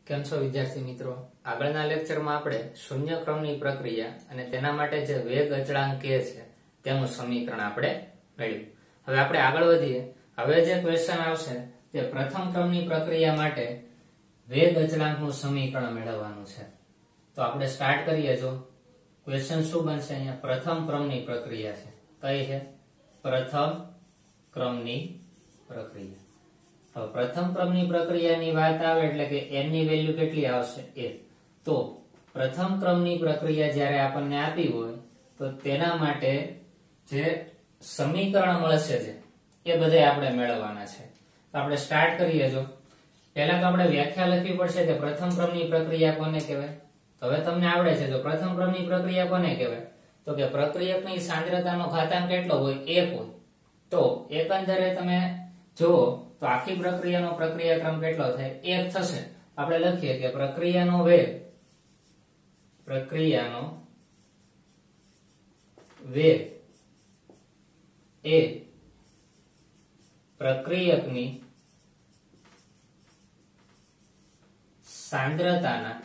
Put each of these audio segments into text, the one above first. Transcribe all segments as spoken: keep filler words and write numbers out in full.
કેમ છો વિદ્યાર્થી મિત્રો? આગળના લેક્ચરમાં આપણે શૂન્ય ક્રમની પ્રક્રિયા અને તેના માટે જે વેગ અચળાંક કે છે તેનું સમીકરણ આપણે મેળવ્યું. હવે આપણે આગળ વધીએ. હવે જે ક્વેશ્ચન આવશે તે પ્રથમ ક્રમની પ્રક્રિયા માટે વેગ અચળાંકનું સમીકરણ મેળવવાનું છે. તો આપણે સ્ટાર્ટ કરીએ. જો ક્વેશ્ચન શું બનશે, અહીંયા પ્રથમ ક્રમની પ્રક્રિયા છે. કઈ છે? પ્રથમ ક્રમની પ્રક્રિયા. હવે પ્રથમ ક્રમની પ્રક્રિયાની વાત આવે એટલે કે n ની વેલ્યુ કેટલી આવશે? એક. તો પ્રથમ ક્રમની પ્રક્રિયા જ્યારે આપણને આપી હોય તો તેના માટે જે સમીકરણ મળશે છે એ બધા આપણે મેળવવાના છે. તો આપણે સ્ટાર્ટ કરીએ. જો પહેલા તો આપણે વ્યાખ્યા લખવી પડશે કે પ્રથમ ક્રમની પ્રક્રિયા કોને કહેવાય. તો હવે તમને આવડે છે. તો પ્રથમ ક્રમની પ્રક્રિયા કોને કહેવાય? તો કે પ્રક્રિયકની સાંદ્રતાનો ઘાતાંક કેટલો હોય? એક હોય. તો એકંદરે તમે જુઓ તો આખી પ્રક્રિયાનો પ્રક્રિયા ક્રમ કેટલો થાય? એક થશે. આપણે લખીએ કે પ્રક્રિયાનો વેગ પ્રક્રિયાનો વેગ એ પ્રક્રિયકની સાંદ્રતાના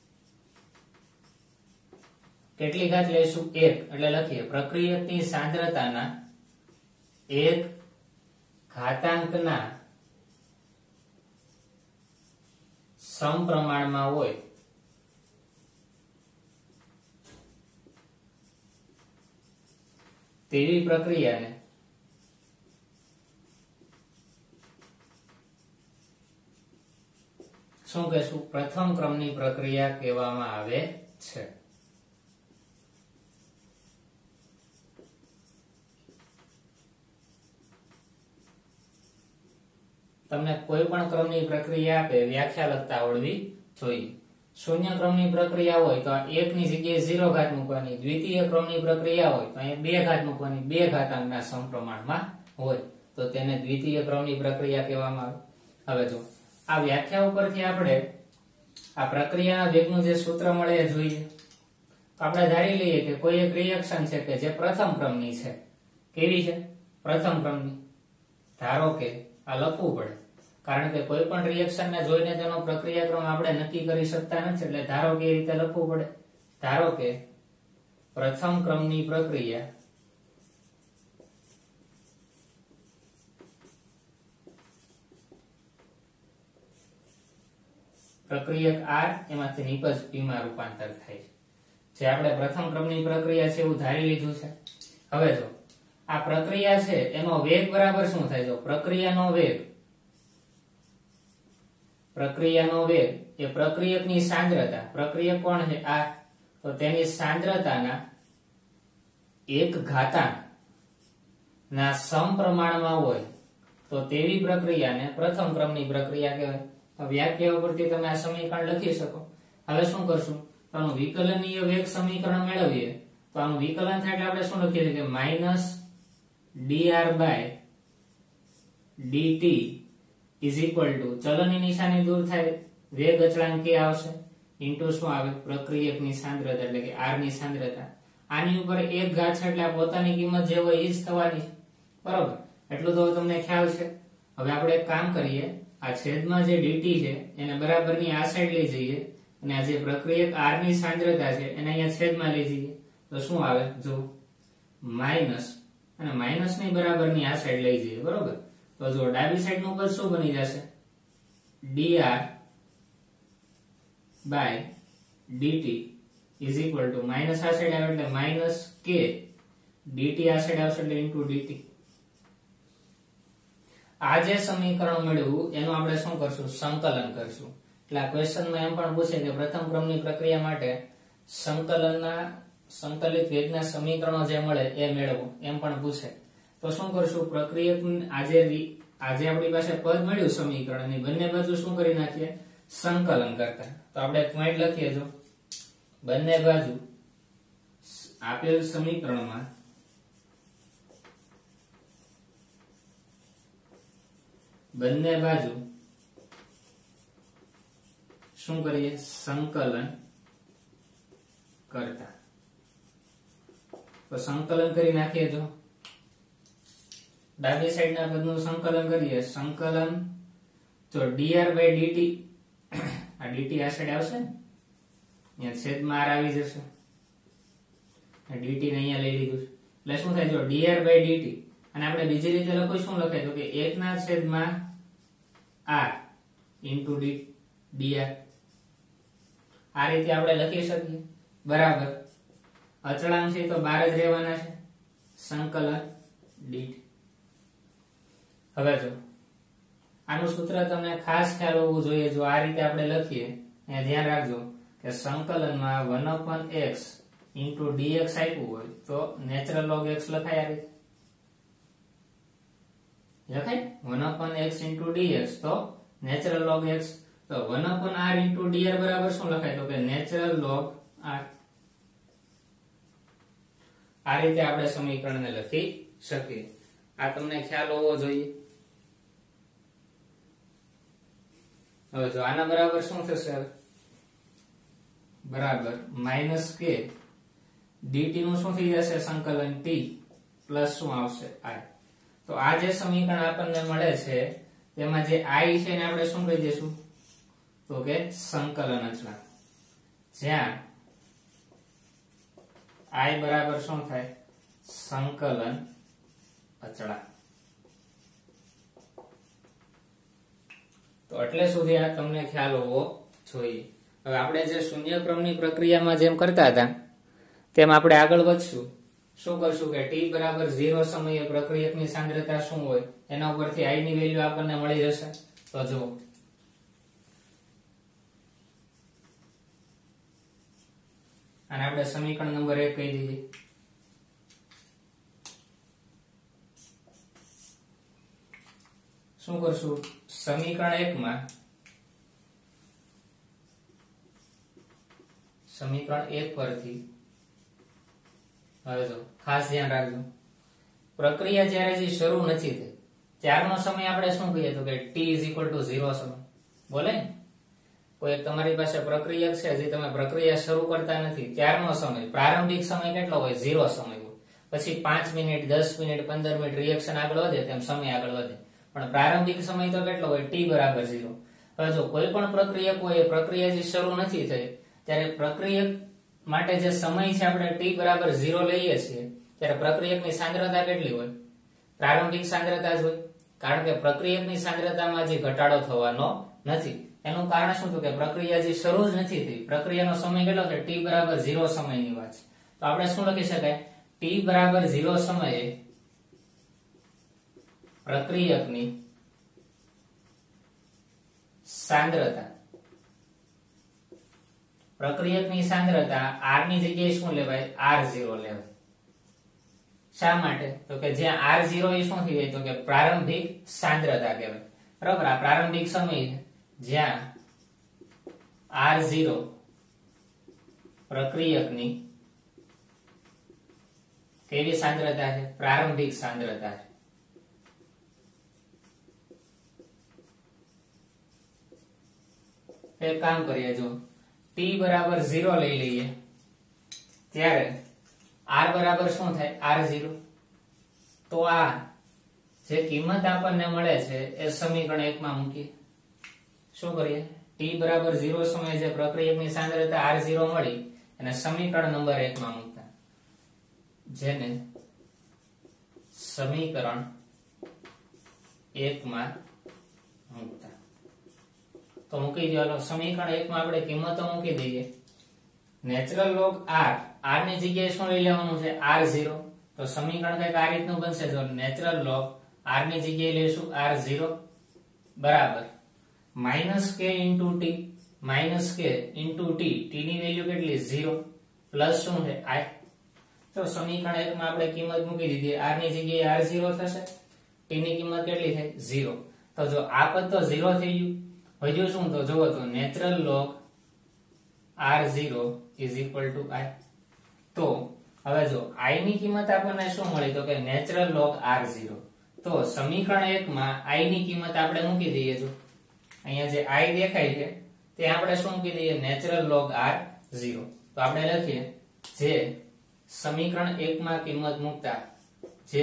કેટલી ઘાત લઈશું? એક. એટલે લખીએ પ્રક્રિયકની સાંદ્રતાના એક ઘાતાંકના સમપ્રમાણમાં હોય તેવી પ્રક્રિયાને શું કહેશું? પ્રથમ ક્રમની પ્રક્રિયા કહેવામાં આવે છે. તમને કોઈ પણ ક્રમની પ્રક્રિયા આપે વ્યાખ્યા લખતા આવડવી જોઈએ. શૂન્ય ક્રમની પ્રક્રિયા હોય તો એક ની જગ્યાએ ઝીરો ઘાત મૂકવાની. દ્વિતીય ક્રમની પ્રક્રિયા હોય તો અહીંયા બે ઘાત મૂકવાની. બે ઘાતાંકના સમપ્રમાણમાં હોય તો તેને દ્વિતીય ક્રમની પ્રક્રિયા કહેવામાં આવે. હવે જો આ વ્યાખ્યા ઉપરથી આપણે આ પ્રક્રિયાના વેગનું જે સૂત્ર મળે એ જોઈએ. તો આપણે ધારી લઈએ કે કોઈ એક રિએક્શન છે કે જે પ્રથમ ક્રમની છે. કેવી છે? પ્રથમ ક્રમની. ધારો કે આ લખવું પડે કારણ કે કોઈ પણ રિએક્શન ને જોઈને તેનો પ્રક્રિયા ક્રમ આપણે નક્કી કરી શકતા નથી. એટલે ધારો કે એ રીતે લખવું પડે. ધારો કે પ્રથમ ક્રમની પ્રક્રિયા પ્રક્રિયક R એમાંથી નિપજ P માં રૂપાંતર થાય છે. જે આપણે પ્રથમ ક્રમની પ્રક્રિયા છે એવું ધારી લીધું છે. હવે જો આ પ્રક્રિયા છે એનો વેગ બરાબર શું થાય? જો પ્રક્રિયાનો વેગ પ્રક્રિયાનો વેગ એ પ્રક્રિયકની સાંદ્રતા, પ્રક્રિયક કોણ છે? આ. તો તેની સાંદ્રતાના એક ઘાતાંક ના સમપ્રમાણમાં હોય તો તેવી પ્રક્રિયાને પ્રથમ ક્રમની પ્રક્રિયા કહેવાય. વ્યાખ્યા ઉપરથી તમે આ સમીકરણ લખી શકો. હવે શું કરશું? તો આનું વિકલનીય વેગ સમીકરણ મેળવીએ. તો આનું વિકલન થાય એટલે આપણે શું લખીએ કે minus dr by dt is equal to ચલનની નિશાની દૂર થાય વેગ અચળાંક કે આવશે ઇન્ટુ શું આવે? પ્રક્રિયકની સાંદ્રતા એટલે કે r ની સાંદ્રતા. આની ઉપર એક ઘાત છે એટલે પોતાની કિંમત જે હોય એ જ થવાની છે. બરોબર? એટલું તો તમને ખ્યાલ છે. હવે આપણે એક કામ કરીએ. આ છેદમાં જે dt છે એને બરાબરની આ સાઈડ લઈ જઈએ અને આ જે પ્રક્રિયક r ની સાંદ્રતા છે એને અહીંયા છેદમાં લઈ જઈએ તો શું આવે? જો માઇનસ અને માઇનસ ની બરાબરની આ સાઈડ લઈ જઈએ. બરોબર? તો જો ડાબી સાઈડ નું પદ શું બની જશે? dr by dt is equal to minus આ સાઈડ આવે એટલે માઇનસ k dt આ સાઈડ આવશે એટલે ઇન્ટુ dt. આ જે સમીકરણ મળ્યું એનું આપણે શું કરશું? સંકલન કરશું. એટલે આ ક્વેશ્ચનમાં એમ પણ પૂછે કે પ્રથમ ક્રમની પ્રક્રિયા માટે સંકલનના સંકલિત વેગના સમીકરણો જે મળે એ મેળવો એમ પણ પૂછે. તો શું કરશું? પ્રક્રિયક આજે આજે આપણી પાસે પદ મળ્યું સમીકરણ અને બંને બાજુ શું કરી નાખીએ? સંકલન કરતા. તો આપણે એક પોઈન્ટ લખીએ. જો બંને બાજુ આપેલ સમીકરણમાં બંને બાજુ શું કરીએ? સંકલન કરતા. તો સંકલન કરી નાખીએ. જો ડાબી સાઈડ ના પદનું સંકલન કરીએ, સંકલન તો dr by dt આ ડીટી આ સાઈડ આવશે ને, અહીંયા છેદમાં આર આવી જશે, ડીટી ને અહીંયા લઈ લીધું છે એટલે શું થાય, જો ડીઆર બાય ડીટી, અને આપણે બીજી રીતે લખો શું લખાય તો કે એક ના છેદમાં આર ઇન્ટુ ડી ડીઆર, આ રીતે આપણે લખી શકીએ બરાબર. અચળાંક છે તો બાર જ રહેવાના છે, સંકલન ડીટી. હવે જો આનું સૂત્ર તમને ખાસ ખ્યાલ હોવું જોઈએ, જો આ રીતે આપણે લખીએ અહીંયા ધ્યાન રાખજો કે સંકલનમાં one upon x into d x આપ્યું હોય તો નેચરલ લોગ એક્સ લખાય, આ રીતે લખાય one upon x into d x તો નેચરલ લોગ એક્સ, તો one upon r into d r બરાબર શું લખાય તો કે નેચરલ લોગ આર. આ રીતે આપણે સમીકરણને લખી શકીએ. આ તમને ખ્યાલ હોવો જોઈએ. હવે જો આના બરાબર શું થશે, બરાબર માઇનસ કે ડીટી નું શું થઈ જશે સંકલન ટી પ્લસ શું આવશે આઈ. તો આ જે સમીકરણ આપણને મળે છે તેમાં જે આઈ છે ને આપણે શું કહી દઈશું તો કે સંકલન અચળાંક, જ્યાં આઈ બરાબર શું થાય સંકલન અચળાંક. તો એટલે સુધી આ તમને ખ્યાલ હોવો જોઈએ. હવે આપણે જે શૂન્ય ક્રમની પ્રક્રિયામાં જેમ કરતા હતા તેમ આપણે આગળ વધશું. શું કરશું કે ટી બરાબર ઝીરો સમયે પ્રક્રિયકની સાંદ્રતા શું હોય એના ઉપરથી આઈ ની વેલ્યુ આપણને મળી જશે. તો જો અને આપણે સમીકરણ નંબર એક કહી દઈએ. શું કરશું, સમીકરણ એક માં સમીકરણ એક પરથી હવે જો ખાસ ધ્યાન રાખજો, પ્રક્રિયા જ્યારે જે શરૂ નથી થઈ ત્યારનો સમય આપણે શું કહીએ તો કે t is equal to zero સમય બોલે. કોઈ તમારી પાસે પ્રક્રિયક છે જે તમે પ્રક્રિયા શરૂ કરતા નથી ત્યારનો સમય, પ્રારંભિક સમય કેટલો હોય ઝીરો સમય હોય. પછી પાંચ મિનિટ દસ મિનિટ પંદર મિનિટ રિએક્શન આગળ વધે તેમ સમય આગળ વધે, પણ પ્રારંભિક સમય તો કેટલો હોય ટી બરાબર ઝીરો. હવે જો કોઈ પણ પ્રક્રિયક હોય એ પ્રક્રિયા જે શરૂ નથી થઈ ત્યારે પ્રક્રિયક માટે જે સમય છે આપણે ટી બરાબર ઝીરો લઈએ છીએ ત્યારે પ્રક્રિયકની સાંદ્રતા કેટલી હોય, પ્રારંભિક સાંદ્રતા જ હોય, કારણ કે પ્રક્રિયકની સાંદ્રતામાં જે ઘટાડો થવાનો નથી. એનું કારણ શું હતું કે પ્રક્રિયા જે શરૂ જ નથી થઈ, પ્રક્રિયાનો સમય કેટલો છે ટી બરાબર ઝીરો સમયની વાત છે. તો આપણે શું લખી શકાય, ટી બરાબર ઝીરો સમયે પ્રક્રિયકની સાંદ્રતા, પ્રક્રિયકની સાંદ્રતા આર ની જગ્યાએ શું લેવાય આર ઝીરો લેવાય. શા માટે તો કે જ્યાં આર ઝીરો એ શું થઈ જાય તો કે પ્રારંભિક સાંદ્રતા કહેવાય, બરાબર. આ પ્રારંભિક સમય જ્યાં આર ઝીરો પ્રક્રિયકની કેવી સાંદ્રતા છે, પ્રારંભિક સાંદ્રતા છે. એક કામ કરીએ, જો ટી બરાબર ઝીરો લઈ લઈએ ત્યારે આર બરાબર શું થાય આર ઝીરો. તો આ જે કિંમત આપણને મળે છે એ સમીકરણ એક માં મૂકીએ. શું કરીએ, ટી બરાબર ઝીરો સમયે જે પ્રક્રિયકની સાંદ્રતા આર ઝીરો મળી અને સમીકરણ નંબર એક માં મૂકતા, જેને સમીકરણ એક માં મૂકતા. તો મૂકી દો, સમીકરણ એક માં આપણે કિંમતો મૂકી દઈએ. નેચરલ લોગ આર, આર ની જગ્યાએ શું લઈ લેવાનું છે આર ઝીરો. તો સમીકરણ કઈક આ રીતનું બનશે, જો નેચરલ લોગ આર ની જગ્યાએ લેશું આર ઝીરો બરાબર minus k into t, minus k into t, t ની વેલ્યુ કેટલી ઝીરો પ્લસ શું છે આઈ. તો સમીકરણ એક માં આપણે કિંમત મૂકી દીધી, આર ની જગ્યાએ આર ઝીરો થશે, ટી ની કિંમત કેટલી થાય ઝીરો. તો જો આ પદ તો ઝીરો થઈ ગયું, હજુ શું તો જોવો તો natural log r zero is equal to i. તો હવે જો આઈ ની કિંમત આપણને શું મળી તો કે નેચરલ લોગ આર ઝીરો. તો સમીકરણ એક માં આઈ ની કિંમત આપણે મૂકી દઈએ. જો અહીંયા જે આઈ દેખાય છે તે આપણે શું મૂકી દઈએ નેચરલ લોગ આર ઝીરો. તો આપણે લખીએ જે સમીકરણ એક માં કિંમત મૂકતા, જે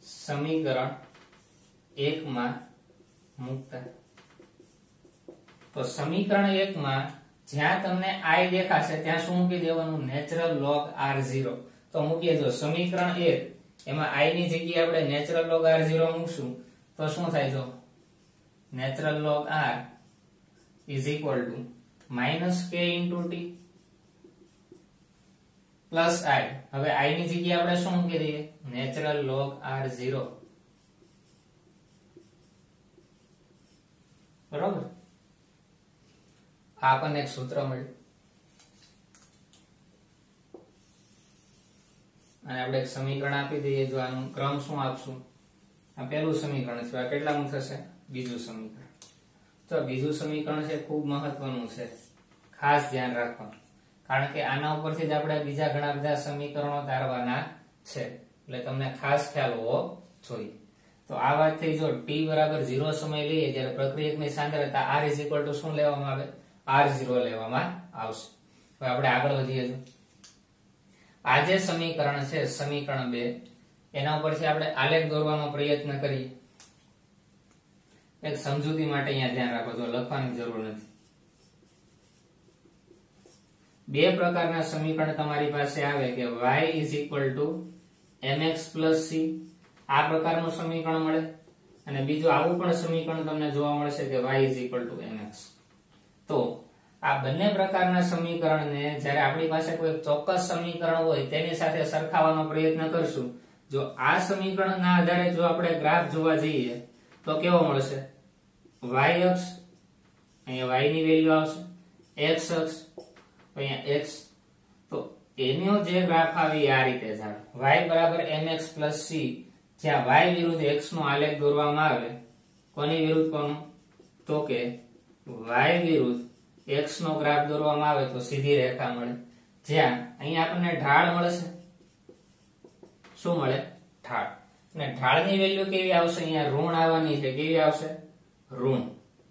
સમીકરણ એક માં મૂકતા. તો તો સમીકરણ એક માં જ્યાં તમને i દેખાશે ત્યાં શું મૂકી દેવાનું? Natural log r zero. તો મૂકીએ જો સમીકરણ એક એમાં i ની જગ્યાએ આપણે નેચરલ લોગ આર ઝીરો મૂકશું તો શું થાય? જો natural log r is equal to minus k into t plus i. હવે i ની જગ્યાએ આપણે શું મૂકી દઈએ? Natural log r zero. બરોબર. આ આપણને એક સૂત્ર મળ્યું અને આપણે એક સમીકરણ આપી દઈએ. જો આનો ક્રમ શું આપશું? આ પહેલું સમીકરણ છે. આ કેટલામું થશે? બીજું સમીકરણ. તો બીજું સમીકરણ છે ખૂબ મહત્વનું છે, ખાસ ધ્યાન રાખવાનું, કારણ કે આના ઉપરથી જ આપણે બીજા ઘણા બધા સમીકરણો તારવાના છે, એટલે તમને ખાસ ખ્યાલ હોવો જોઈએ. તો આ વાત થઈ. જો ટી બરાબર ઝીરો સમય લઈએ જ્યારે પ્રક્રિયકની સાંદ્રતા આર ઇઝ ઇક્વલ ટુ શું લેવામાં આવે? આર ઝીરો લેવામાં આવશે. હવે આપણે આગળ વધીએ. તો આ જે સમીકરણ છે સમીકરણ બે, એના ઉપરથી આપણે આલેખ દોરવાનો પ્રયત્ન કરીએ. એક સમજૂતી માટે અહીંયા ધ્યાન રાખો, જો લખવાની જરૂર નથી. બે પ્રકારના સમીકરણ તમારી પાસે આવે કે y is equal to mx plus c. આ પ્રકારનું સમીકરણ મળે અને બીજું આવું પણ સમીકરણ તમને જોવા મળશે કે y is equal to mx. તો આ બંને પ્રકારના સમીકરણને જ્યારે આપણી પાસે કોઈ ચોક્કસ સમીકરણ હોય તેની સાથે સરખાવવાનો પ્રયત્ન કરશું. જો આ સમીકરણના આધારે જો આપણે ગ્રાફ જોવા જઈએ તો કેવો મળશે? y અક્ષ, અહીંયા y ની વેલ્યુ આવશે, x અક્ષ અહીંયા x. તો એનો જે ગ્રાફ આવે આ રીતે જ આવે, y બરાબર mx plus c, જ્યાં y વિરુદ્ધ x નો આલેખ દોરવામાં આવે. કોની વિરુદ્ધ કોનું? તો કે y વિરુદ્ધ x નો ગ્રાફ દોરવામાં આવે તો સીધી રેખા મળે, જ્યાં અહીંયા આપણને ઢાળ મળશે. શું મળે? ઢાળ. અને ઢાળની વેલ્યુ કેવી આવશે? અહીંયા ઋણ આવવાની છે. કેવી આવશે? ઋણ.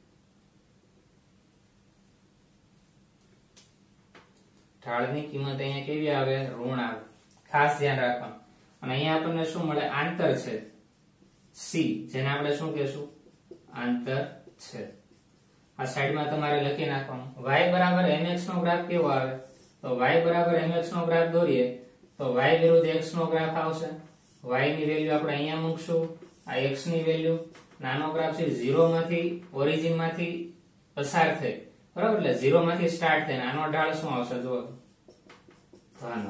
ઢાળની કિંમત અહીંયા કેવી આવે? ઋણ આવે. ખાસ ધ્યાન રાખવાનું. અને અહીંયા આપણને શું મળે? આંતરછેદ c, જેને આપણે શું કહેશું? આંતરછેદ. આ સાઈડમાં તમારે લખી નાખવાનું. y બરાબર mx નો ગ્રાફ કેવો આવે? તો y બરાબર mx નો ગ્રાફ દોરીએ તો y વિરુદ્ધ x નો ગ્રાફ આવશે. y ની વેલ્યુ આપણે અહીંયા મૂકશું, આ x ની વેલ્યુ. નાનો ગ્રાફ છે, ઝીરો માંથી ઓરિજિન માંથી પસાર થઈ, બરાબર, એટલે ઝીરો માંથી સ્ટાર્ટ થઈને આનો ઢાળ શું આવશે? જો ધન.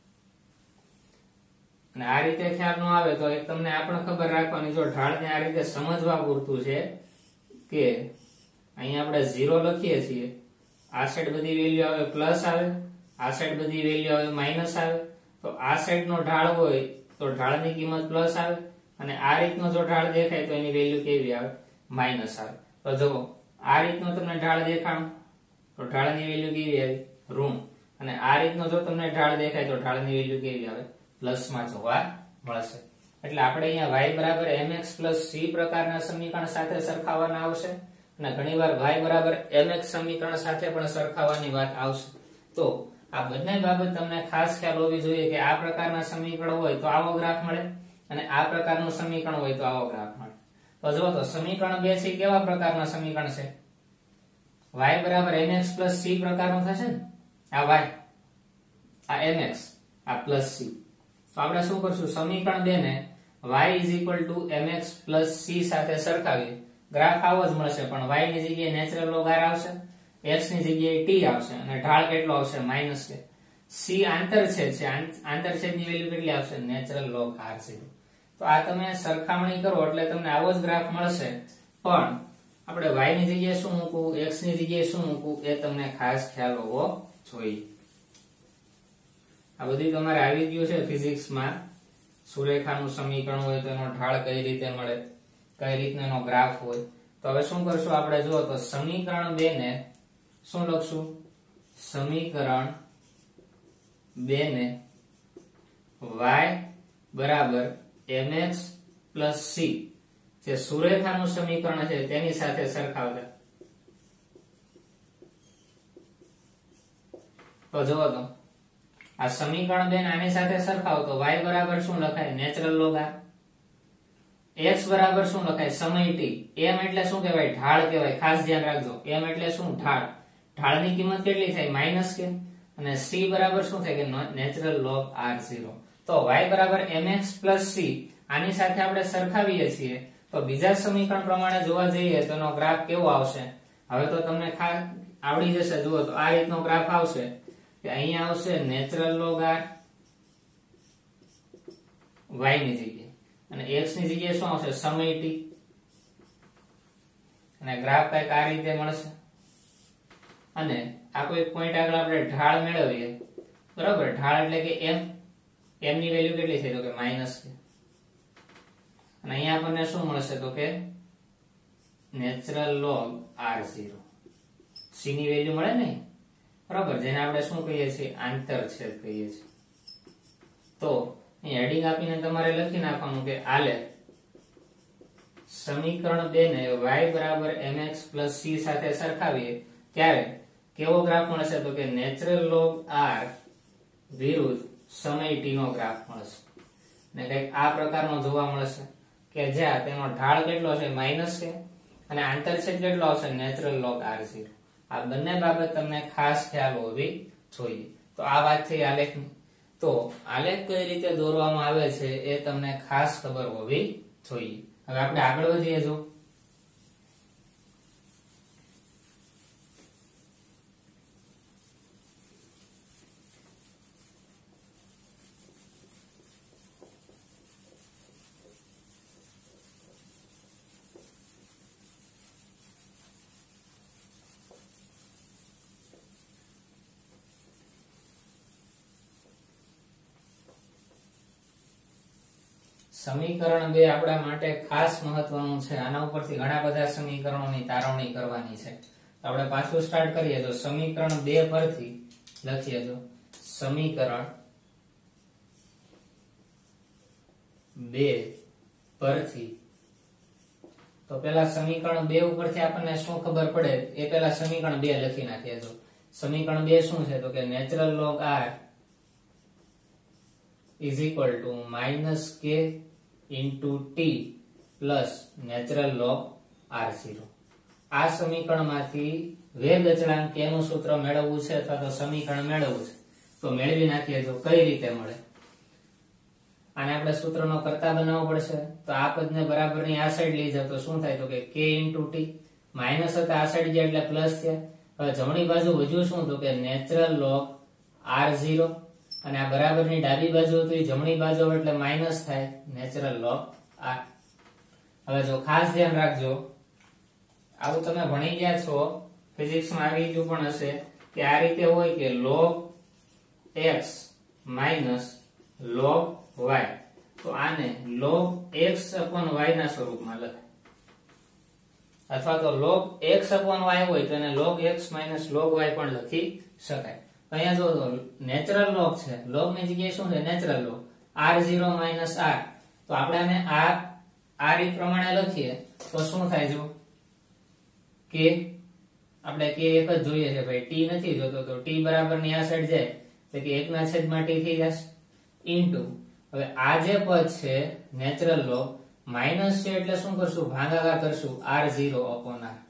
અને આ રીતે ખ્યાલ ન આવે તો એક તમને આ પણ ખબર રાખવાની, જો ઢાળને આ રીતે સમજવા પૂરતું છે કે અહીંયા આપણે ઝીરો લખીએ છીએ, આ સાઈડ બધી વેલ્યુ આવે પ્લસ આવે, આ સાઈડ બધી વેલ્યુ આવે માઇનસ આવે. તો આ સાઈડ નો ઢાળ હોય તો ઢાળની કિંમત પ્લસ આવે, અને આ રીતનો જો ઢાળ દેખાય તો એની વેલ્યુ કેવી આવે? માઇનસ આવે. તો જો આ રીતનો તમને ઢાળ દેખાણ તો ઢાળની વેલ્યુ કેવી આવી? ઋણ. અને આ રીતનો જો તમને ઢાળ દેખાય તો ઢાળની વેલ્યુ કેવી આવે? પ્લસ માં જોવા મળશે. એટલે આપણે અહીંયા y બરાબર mx plus c પ્રકારના સમીકરણ સાથે સરખાવવાના આવશે, અને ઘણીવાર y બરાબર mx સમીકરણ સાથે પણ સરખાવવાની વાત આવશે. તો આ બંને બાબત તમને ખાસ ખ્યાલ હોવી જોઈએ કે આ પ્રકારના સમીકરણ હોય તો આવો ગ્રાફ મળે, અને આ પ્રકારનું સમીકરણ હોય તો આવો ગ્રાફ મળે. તો જો તો સમીકરણ બે છે કેવા પ્રકારના સમીકરણ છે? y બરાબર mx plus c પ્રકારનું થશે ને. આ y, આ mx, આ plus c. તો આપણે શું કરશું? સમીકરણ બે ને y is equal to mx plus c સાથે સરખાવીએ. ગ્રાફ આવો જ મળશે, પણ y ની જગ્યાએ નેચરલ લોગ r આવશે, x ની જગ્યાએ t આવશે, અને ઢાળ કેટલો આવશે? માઇનસ કે. c આંતરછેદ છે, આંતરછેદની વેલ્યુ કેટલી આવશે? નેચરલ લોગ r છે. તો આ તમે સરખામણી કરો એટલે તમને આવો જ ગ્રાફ મળશે, પણ આપણે y ની જગ્યાએ શું મૂકવું, x ની જગ્યાએ શું મૂકવું, એ તમને ખાસ ખ્યાલ હોવો જોઈએ. આ બધું તમારે આવી ગયું છે ફિઝિક્સમાં. સુરેખાનું સમીકરણ હોય તો એનો ઢાળ કઈ રીતે મળે, કઈ રીતનો એનો ગ્રાફ હોય. તો હવે શું કરશું આપણે? જો તો સમીકરણ બે ને શું લખશું? સમીકરણ બે ને y બરાબર mx plus c, જે સુરેખાનું સમીકરણ છે તેની સાથે સરખાવતા. તો જુઓ તો આ સમીકરણ બે આની સાથે સરખાવો તો y બરાબર શું લખાય? Natural log r. x બરાબર શું લખાય સમય t, m એટલે શું કહેવાય ઢાળ કહેવાય, ખાસ ધ્યાન રાખજો, m એટલે શું ઢાળ, ઢાળની કિંમત કેટલી થાય માઈનસ કે, અને c બરાબર શું થાય કે નેચરલ લોગ r ઝીરો. તો y બરાબર mx c આની સાથે આપણે સરખાવીએ છીએ તો બીજા સમીકરણ પ્રમાણે જોવા જઈએ તો એનો ગ્રાફ કેવો આવશે. હવે તો તમને ખાસ આવડી જશે, જુઓ તો આ રીતનો ગ્રાફ આવશે કે અહીંયા આવશે નેચરલ લોગ r y ની જગ્યાએ, અને x ની જગ્યાએ શું આવશે સમય t, અને ગ્રાફ કંઈક આ રીતે મળશે. અને આ કોઈ પોઈન્ટ આગળ આપણે ઢાળ મેળવીએ, બરાબર, ઢાળ એટલે કે m, m ની વેલ્યુ કેટલી થઈ તો કે માઈનસ છે, અને અહીંયા આપણને શું મળશે તો કે natural log r zero. c ની વેલ્યુ મળે ને, બરાબર, જેને આપણે શું કહીએ છીએ આંતરછેદ કહીએ છીએ. તો અહીં હેડિંગ આપીને તમારે લખી નાખવાનું કે આલે સમીકરણ બે ને y બરાબર mx c સાથે સરખાવીએ ત્યારે કેવો ગ્રાફ મળશે તો કે નેચરલ લોગ r વિરુદ્ધ સમય t નો ગ્રાફ મળશે, ને કંઈક આ પ્રકારનો જોવા મળશે કે જ્યાં તેનો ઢાળ કેટલો છે માઈનસ છે, અને આંતરછેદ કેટલો આવશે નેચરલ લોગ r ઝીરો. આ બંને બાબત તમને ખાસ ખ્યાલ હોવી જોઈએ. તો આ વાત થઈ આલેખની. તો આલેખ કઈ રીતે દોરવામાં આવે છે એ તમને ખાસ ખબર હોવી જોઈએ. હવે આપણે આગળ વધીએ. જો સમીકરણ બે આપણા માટે ખાસ મહત્વનું છે. આના ઉપરથી ઘણા બધા સમીકરણોની તારવણી કરવાની છે. આપણે પાછું સ્ટાર્ટ કરીએ તો સમીકરણ બે પરથી લખીએ તો સમીકરણ બે પરથી તો પેલા સમીકરણ બે ઉપરથી આપણને શું ખબર પડે એ પેલા સમીકરણ બે લખી નાખીએ. તો સમીકરણ બે શું છે તો કે natural log r is equal to minus k into t plus natural log r zero. આ સમીકરણમાંથી વેગ અચળાંક k નું સૂત્ર મેળવવું છે અથવા તો સમીકરણ મેળવવું છે તો મેળવી નાખીએ. તો કઈ રીતે મળે, આને આપણે સૂત્રનો કરતા બનાવવો પડશે. તો આ પદને બરાબરની આ સાઈડ લઈ જાવ તો શું થાય તો કે k into t, માઈનસ હતા આ સાઈડ ગયા એટલે પ્લસ થયા. હવે જમણી બાજુ વધ્યું શું તો કે નેચરલ લોગ r ઝીરો, અને આ બરાબરની ડાબી બાજુ હતી જમણી બાજુ એટલે માઈનસ થાય નેચરલ લોગ r. હવે જો ખાસ ધ્યાન રાખજો, આવું તમે ભણી ગયા છો ફિઝિક્સમાં, આવી ગયું પણ હશે કે આ રીતે હોય કે log x minus log y, તો આને log x upon y ના સ્વરૂપમાં લખાય, અથવા તો log x upon y હોય તો એને log x minus log y પણ લખી શકાય. અહીંયા જો નેચરલ લોગ છે, લોગ ની જગ્યાએ શું છે natural log r zero minus r, તો આપણે આને આ આ રીત પ્રમાણે લખીએ તો શું થાય જો કે આપણે કે એક જ જોઈએ છે ભાઈ, t નથી જોતો તો t બરાબર ની આ સાઈડ જાય એટલે કે એક ના છેદમાં t થઈ જશે ઇન્ટુ હવે આ જે પદ છે નેચરલ લોગ માઈનસ છે એટલે શું કરશું ભાગાકાર કરશું r ઝીરો upon r.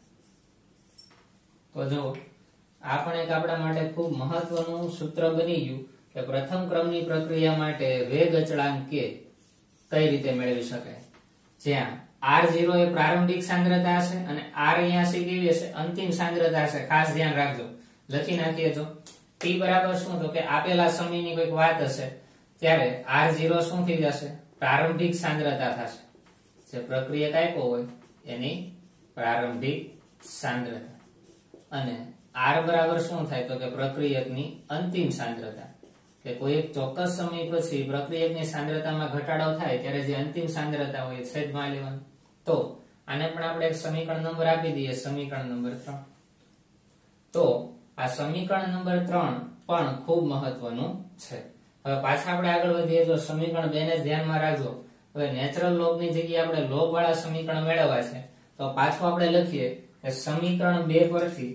તો જો આ પણ એક આપણા માટે ખૂબ મહત્વનું સૂત્ર બની ગયું કે પ્રથમ ક્રમની પ્રક્રિયા માટે વેગ અચળાંક k કઈ રીતે મેળવી શકાય, જ્યાં r ઝીરો એ પ્રારંભિક સાંદ્રતા હશે અને r અહીંયા કેવી હશે અંતિમ સાંદ્રતા હશે. ખાસ ધ્યાન રાખજો, લખી નાખીએ તો t બરાબર શું તો કે આપેલા સમયની કોઈક વાત હશે ત્યારે r ઝીરો શું થઈ જશે પ્રારંભિક સાંદ્રતા થશે, જે પ્રક્રિયક આપ્યો હોય એની પ્રારંભિક સાંદ્રતા, અને r બરાબર શું થાય તો કે પ્રક્રિયકની અંતિમ સાંદ્રતા, કે કોઈ એક ચોક્કસ સમય પછી પ્રક્રિયકની સાંદ્રતામાં ઘટાડો થાય ત્યારે જે અંતિમ સાંદ્રતા હોય છેદમાં લેવાનું. તો આને પણ આપણે એક સમીકરણ નંબર આપી દઈએ, સમીકરણ નંબર ત્રણ. તો આ સમીકરણ નંબર ત્રણ પણ ખૂબ મહત્વનું છે. હવે પાછા આપણે આગળ વધીએ તો સમીકરણ બે ને ધ્યાનમાં રાખજો. હવે નેચરલ લોગ ની જગ્યાએ આપણે લોગ વાળા સમીકરણ મેળવવા છે તો પાછું આપણે લખીએ કે સમીકરણ બે પરથી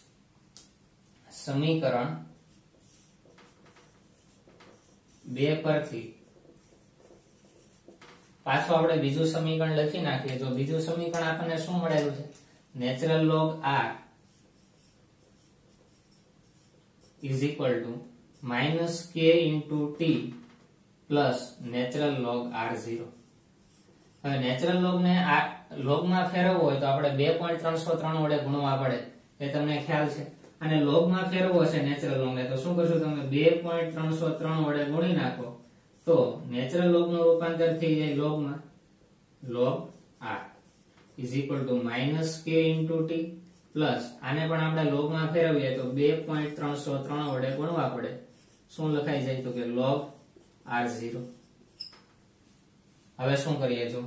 સમીકરણ બે પરથી પાછું આપણે બીજું સમીકરણ લખી નાખીએ. જો બીજું સમીકરણ આપણને શું મળેલું છે, natural log r is equal to minus k into t plus natural log r zero. હવે નેચરલ લોગ ને આ લોગ માં ફેરવવો હોય તો આપણે બે પોઈન્ટ ત્રણસો ત્રણ વડે ગુણવા પડે, એ તમને ખ્યાલ છે. અને લોગ માં ફેરવવો છે નેચરલ લોગ ને, તો શું કરશો તમે, બે પોઈન્ટ ત્રણસો ત્રણ વડે ગુણી નાખો તો નેચરલ લોગ નું રૂપાંતર થઈ જાય લોગ માં. Log r is equal to minus k into t plus આને પણ આપણે લોગ માં ફેરવીએ તો બે પોઈન્ટ ત્રણસો ત્રણ વડે ગુણવા પડે. શું લખાઈ જાય તો કે લોગ આર ઝીરો. હવે શું કરીએ, જો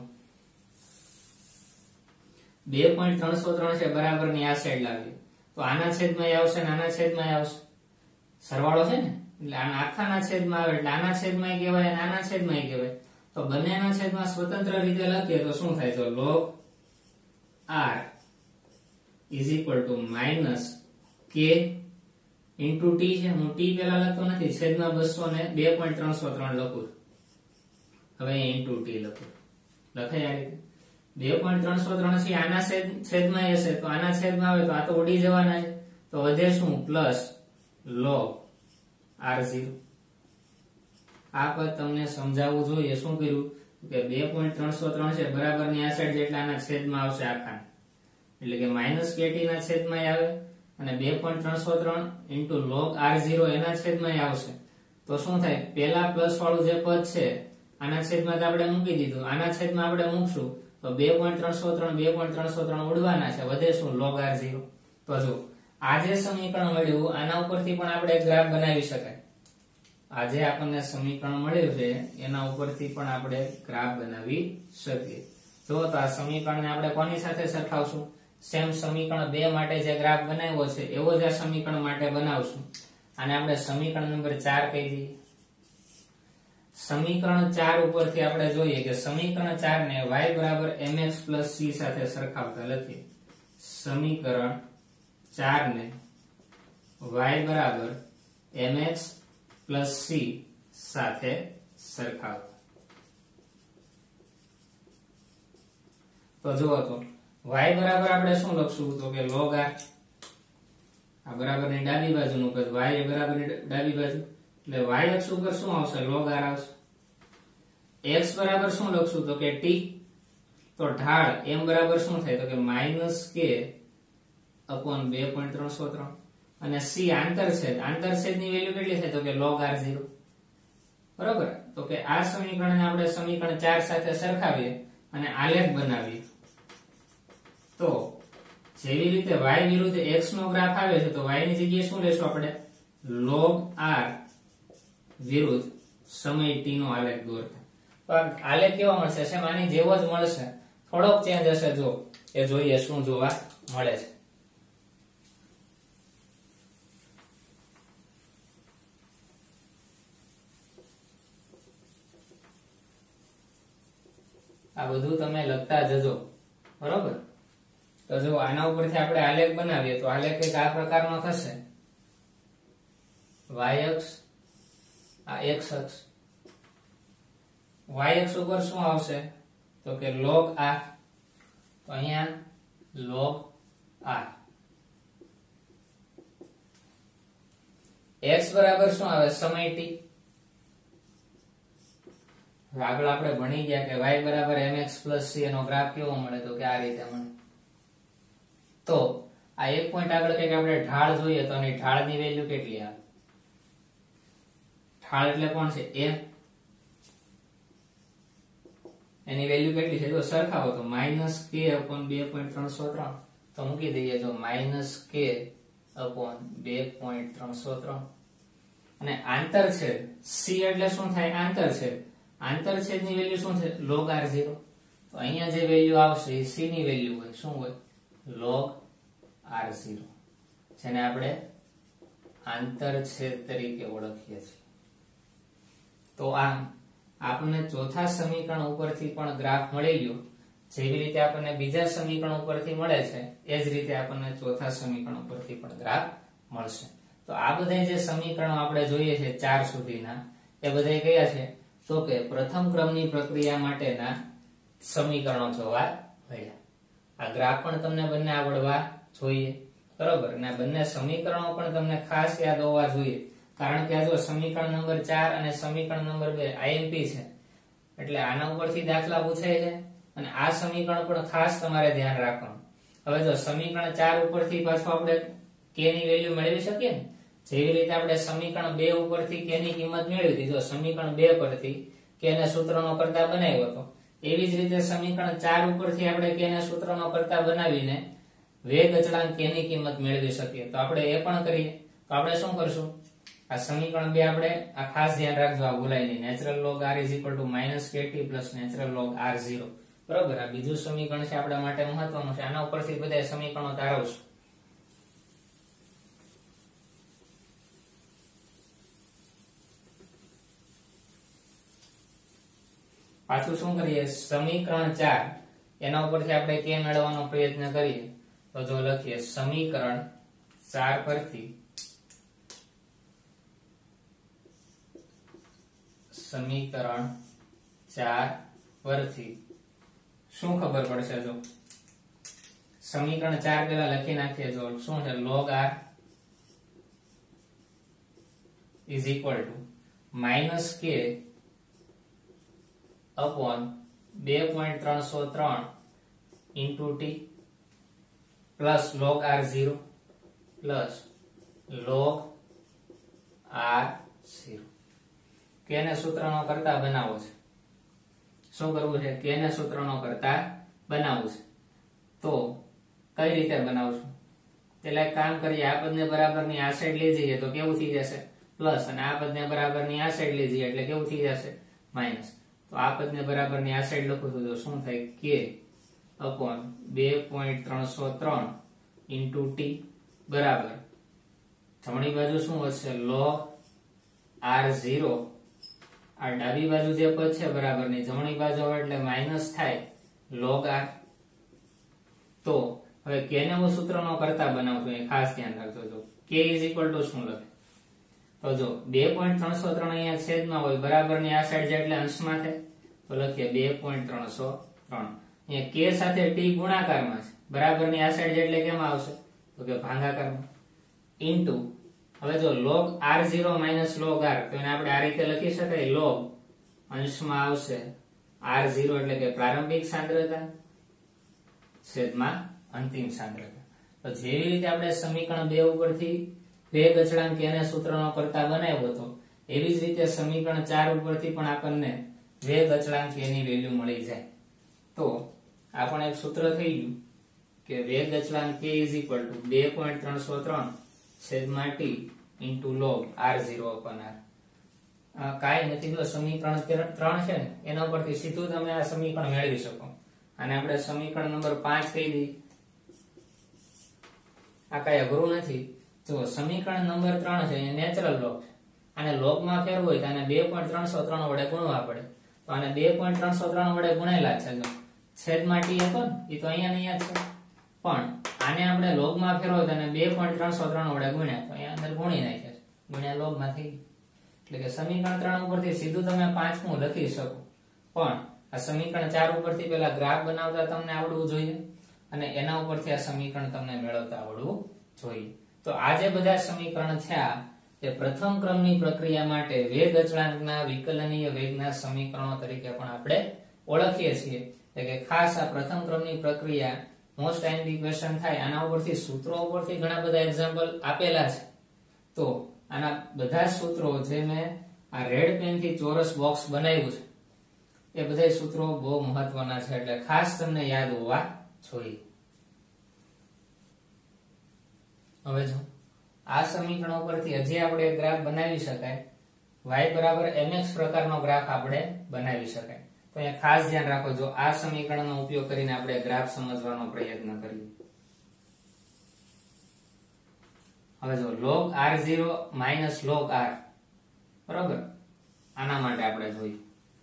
બે પોઈન્ટ ત્રણસો ત્રણ છે બરાબર ની આ સાઈડ લાવીએ તો આના છેદમાં આવશે ને આના છેદમાં આવશે, સરવાળો છે ને, એટલે આખાના છેદમાં આવે એટલે આના છેદમાં કહેવાય અને આના છેદમાં કહેવાય. તો બંનેના છેદમાં સ્વતંત્ર રીતે લખીએ તો શું થાય, તો log r is equal to minus k into t છે. હું ટી પેલા લખતો નથી, છેદમાં બસો ને બે પોઈન્ટ ત્રણસો ત્રણ લખું. હવે ઇન્ટુ ટી લખું, લખાય આ રીતે. બે પોઈન્ટ ત્રણસો ત્રણ છે આના છેદમાં હશે તો આના છેદમાં આવે તો આ તો ઉડી જવાના છે, તો વધે શું, પ્લસ લોગ આર ઝીરો. આ પદ તમને સમજાવવું જોઈએ. શું કર્યું કે બે પોઈન્ટ ત્રણસો ત્રણ છે બરાબર ની આ સાઈડ જેટલા આના છેદમાં આવશે આખા, એટલે કે માઇનસ કેટી ના છેદમાં આવે અને બે પોઈન્ટ ત્રણસો ત્રણ ઇન્ટુ લોગ આર ઝીરો એના છેદમાં આવશે. તો શું થાય, પેલા પ્લસ વાળું જે પદ છે આના છેદમાં તો આપણે મૂકી દીધું, આના છેદમાં આપણે મૂકશું તો બે પોઈન્ટ ત્રણસો ત્રણ બે પોઈન્ટ ત્રણસો ત્રણ ઉડવાના છે, વધે શું, લોગ આર ઝીરો. તો જો આ જે સમીકરણ મળ્યું આના ઉપરથી પણ આપણે ગ્રાફ બનાવી શકાય. આ જે આપણને સમીકરણ મળ્યું છે એના ઉપરથી પણ આપણે ગ્રાફ બનાવી શકીએ. જો તો આ સમીકરણને આપણે કોની સાથે સરખાવશું, સેમ સમીકરણ બે માટે જે ગ્રાફ બનાવ્યો છે એવો જ આ સમીકરણ માટે બનાવશું. આને આપણે સમીકરણ નંબર ચાર કહી દઈએ. સમીકરણ ચાર ઉપરથી આપણે જોઈએ કે સમીકરણ ચાર ને y બરાબર mx પ્લસ c સાથે સરખાવતા લખીએ. સમીકરણ ચાર ને y બરાબર mx પ્લસ c સાથે સરખાવતા તો જુઓ તો y બરાબર આપણે શું લખશું, તો કે log r. આ બરાબર ની ડાબી બાજુનું પદ, y બરાબર ની ડાબી બાજુ એટલે y અક્ષ ઉપર શું આવશે, log r આવશે. x બરાબર શું લખશું, તો કે t. તો ઢાળ m બરાબર શું થાય, તો કે માઇનસ કે અપોન બે પોઈન્ટ ત્રણસો ત્રણ અને c આંતરછેદ, આંતરછેદ ની વેલ્યુ કેટલી થાય, તો કે log r ઝીરો. બરાબર. તો કે આ સમીકરણને આપણે સમીકરણ ચાર સાથે સરખાવીએ અને આલેખ બનાવીએ તો જેવી રીતે y વિરુદ્ધ x નો ગ્રાફ આવે છે તો y ની જગ્યાએ શું લેશું આપણે, log r વિરુદ્ધ સમય t નો આલેખ દોરતા. પણ આલેખ કેવો મળશે, સેમ આની જેવો જ મળશે, થોડોક ચેન્જ હશે. જો એ જોઈએ શું જોવા મળે છે. આ બધું તમે લખતા જજો, બરોબર. તો જો આના ઉપરથી આપણે આલેખ બનાવીએ તો આલેખ એક આ પ્રકારનો થશે. y અક્ષ, આ x અક્ષ. y અક્ષ ઉપર શું આવશે, તો કે log r. તો અહીંયા log r. x બરાબર શું આવે, સમય t. આગળ આપણે ભણી ગયા કે y બરાબર mx પ્લસ c એનો ગ્રાફ કેવો મળે, તો કે આ રીતે મળે. તો આ એક પોઈન્ટ આગળ કંઈક આપણે ઢાળ જોઈએ તો આની ઢાળની વેલ્યુ કેટલી આવે, ઢાળ એટલે કોણ છે, m. એની વેલ્યુ કેટલી છે, જો સરખાવો તો માઇનસ કે અપોન બે પોઈન્ટ ત્રણસો ત્રણ. તો મૂકી દઈએ, જો માઇનસ કે અપોન બે પોઈન્ટ ત્રણસો ત્રણ અને આંતરછેદ c એટલે શું થાય, આંતરછેદ. આંતરછેદ ની વેલ્યુ શું છે, log r ઝીરો. તો અહીંયા જે વેલ્યુ આવશે એ c ની વેલ્યુ હોય, શું હોય, log r ઝીરો, જેને આપણે આંતરછેદ તરીકે ઓળખીએ છીએ. તો આમ આપણને ચોથા સમીકરણ ઉપરથી પણ ગ્રાફ મળી ગયો. જેવી રીતે આપણને બીજા સમીકરણ ઉપરથી મળે છે એ જ રીતે આપણને ચોથા સમીકરણ ઉપરથી પણ ગ્રાફ મળશે. તો આ બધા જે સમીકરણો આપણે જોઈએ છે ચાર સુધીના, એ બધા કયા છે, તો કે પ્રથમ ક્રમની પ્રક્રિયા માટેના સમીકરણો જોવા મળ્યા. આ ગ્રાફ પણ તમને બંને આવડવા જોઈએ, બરોબર. અને બંને સમીકરણો પણ તમને ખાસ યાદ હોવા જોઈએ, કારણ કે આ જો સમીકરણ નંબર ચાર અને સમીકરણ નંબર બે આઈએમપી છે, એટલે આના ઉપરથી દાખલા પૂછાય છે. અને આ સમીકરણ પણ ખાસ તમારે ધ્યાન રાખવાનું. હવે જો સમીકરણ ચાર ઉપરથી પાછું આપણે કે ની વેલ્યુ મેળવી શકીએ ને, જેવી રીતે આપણે સમીકરણ બે ઉપરથી કે ની કિંમત મેળવી હતી, જો સમીકરણ બે પરથી કે ને સૂત્રનો કરતા બનાવ્યો હતો, એવી જ રીતે સમીકરણ ચાર ઉપરથી આપણે કે ને સૂત્રનો કરતા બનાવીને વેગ અચળાંક કે ની કિંમત મેળવી શકીએ. તો આપણે એ પણ કરીએ. તો આપણે શું કરશું, આ સમીકરણ બે આપણે આ ખાસ ધ્યાન રાખજો, આ ભૂલાય નહીં. Natural log r is equal to minus k t plus natural log r zero, બરોબર. આ બીજું સમીકરણ છે આપણા માટે મહત્વનું છે. આના ઉપરથી બધા સમીકરણો તારવશું. પાછું શું કરીએ, સમીકરણ ચાર એના ઉપરથી આપણે કે મેળવવાનો પ્રયત્ન કરીએ. તો જો લખીએ સમીકરણ ચાર પરથી સમીકરણ ચાર પરથી શું ખબર પડશે, જો સમીકરણ ચાર પેલા લખી નાખીએ. જો શું છે, log r is equal to minus k upon બે પોઈન્ટ ત્રણસો ત્રણ into t plus log r zero plus log r zero. કે ને સૂત્રનો કરતા બનાવવો છે. શું કરવું છે, કે ને સૂત્રનો કરતા બનાવવું છે. તો કઈ રીતે બનાવશું, પેલા એક કામ કરીએ, આ પદને બરાબરની આ સાઈડ લઈ જઈએ તો કેવું થઈ જશે, પ્લસ. અને આ પદને બરાબરની આ સાઈડ લઈ જઈએ એટલે કેવું થઈ જશે, માઇનસ. તો આ પદને બરાબરની આ સાઈડ લખું તો શું થાય, કે અપોન બે પોઈન્ટ ત્રણસો ત્રણ ઇન્ટુ ટી બરાબર જમણી બાજુ શું વધશે, log r ઝીરો. આ ડાબી બાજુ જે પદ છે બરાબરની જમણી બાજુ એટલે માઇનસ થાય log r. તો હવે કે ને હું સૂત્રનો કરતા બનાવતો, એ ખાસ ધ્યાન રાખજો. જો k ઇઝ ઇક્વલ ટુ શું લખે, તો જો બે પોઈન્ટ ત્રણસો ત્રણ અહીંયા છેદમાં હોય, બરાબરની આ સાઈડ જાય એટલે અંશમાં થાય, તો લખીએ બે પોઈન્ટ ત્રણસો ત્રણ. અહીંયા k સાથે t ગુણાકારમાં છે, બરાબરની આ સાઈડ જાય એટલે કેમ આવશે, તો કે ભાગાકારમાં. ઇન્ટુ હવે જો log r zero minus log r, તો એને આપણે આ રીતે લખી શકાય, log અંશમાં આવશે r ઝીરો એટલે કે પ્રારંભિક સાંદ્રતા છેદમાં અંતિમ સાંદ્રતા. તો જેવી રીતે આપણે સમીકરણ બે ઉપરથી વેગ અચળાંક કે ને સૂત્રનો કરતા બનાવ્યો હતો, એવી જ રીતે સમીકરણ ચાર ઉપરથી પણ આપણને વેગ અચળાંક કે ની વેલ્યુ મળી જાય. તો આ પણ એક સૂત્ર થઈ ગયું કે વેગ અચળાંક k ઇઝ ઇક્વલ ટુ બે પોઈન્ટ ત્રણસો ત્રણ છેદમાં t into log r zero upon r. કાંઈ નથી, જો સમીકરણ ત્રણ છે ને એના ઉપરથી સીધું તમે આ સમીકરણ મેળવી શકો. અને આપણે સમીકરણ નંબર પાંચ કહી દઈએ. આ કઈ અઘરું નથી. જો સમીકરણ નંબર ત્રણ છે એ નેચરલ લોગ છે, અને લોગમાં ફેર હોય તો આને બે પોઈન્ટ ત્રણસો ત્રણ વડે ગુણવા પડે. તો આને બે પોઈન્ટ ત્રણસો ત્રણ વડે ગુણેલા છે, જો છેદમાં ટી હતો ને એ તો અહીંયા અહીંયા જ છે, પણ આને આપણે લોગમાં ફેરવો તો આને બે પોઈન્ટ ત્રણસો ત્રણ વડે ગુણ્યા, તો અહીંયા અંદર ગુણી નાખ્યા છે, ગુણ્યા લોગમાં થઈ. એટલે કે સમીકરણ ત્રણ ઉપરથી સીધું તમે પાંચમું લખી શકો, પણ આ સમીકરણ ચાર ઉપરથી પેલા ગ્રાફ બનાવતા તમને આવડવું જોઈએ, અને એના ઉપરથી આ સમીકરણ તમને મેળવતા આવડવું જોઈએ. તો આ જે બધા સમીકરણ છે તે પ્રથમ ક્રમની પ્રક્રિયા માટે વેગ અચળાંકના વિકલનીય વેગના સમીકરણો તરીકે પણ આપણે ઓળખીએ છીએ. એટલે કે ખાસ આ પ્રથમ ક્રમની પ્રક્રિયા મોસ્ટ ટાઈમલી ક્વેશ્ચન થાય, આના ઉપરથી સૂત્રો ઉપરથી ઘણા બધા એક્ઝામ્પલ આપેલા છે. તો આના બધા સૂત્રો જે મેં આ રેડ પેન થી ચોરસ બોક્સ બનાવ્યું છે, એ બધા સૂત્રો બહુ મહત્વના છે, એટલે ખાસ તમને યાદ હોવા જોઈએ. હવે જો આ સમીકરણો પરથી હજી આપણે એક ગ્રાફ બનાવી શકાય, y બરાબર mx પ્રકારનો ગ્રાફ આપણે બનાવી શકાય. તો અહીંયા ખાસ ધ્યાન રાખો, જો આ સમીકરણનો ઉપયોગ કરીને આપણે ગ્રાફ સમજવાનો પ્રયત્ન કરીએ. હવે જો log r zero minus log r, બરાબર, આના માટે આપણે જોઈએ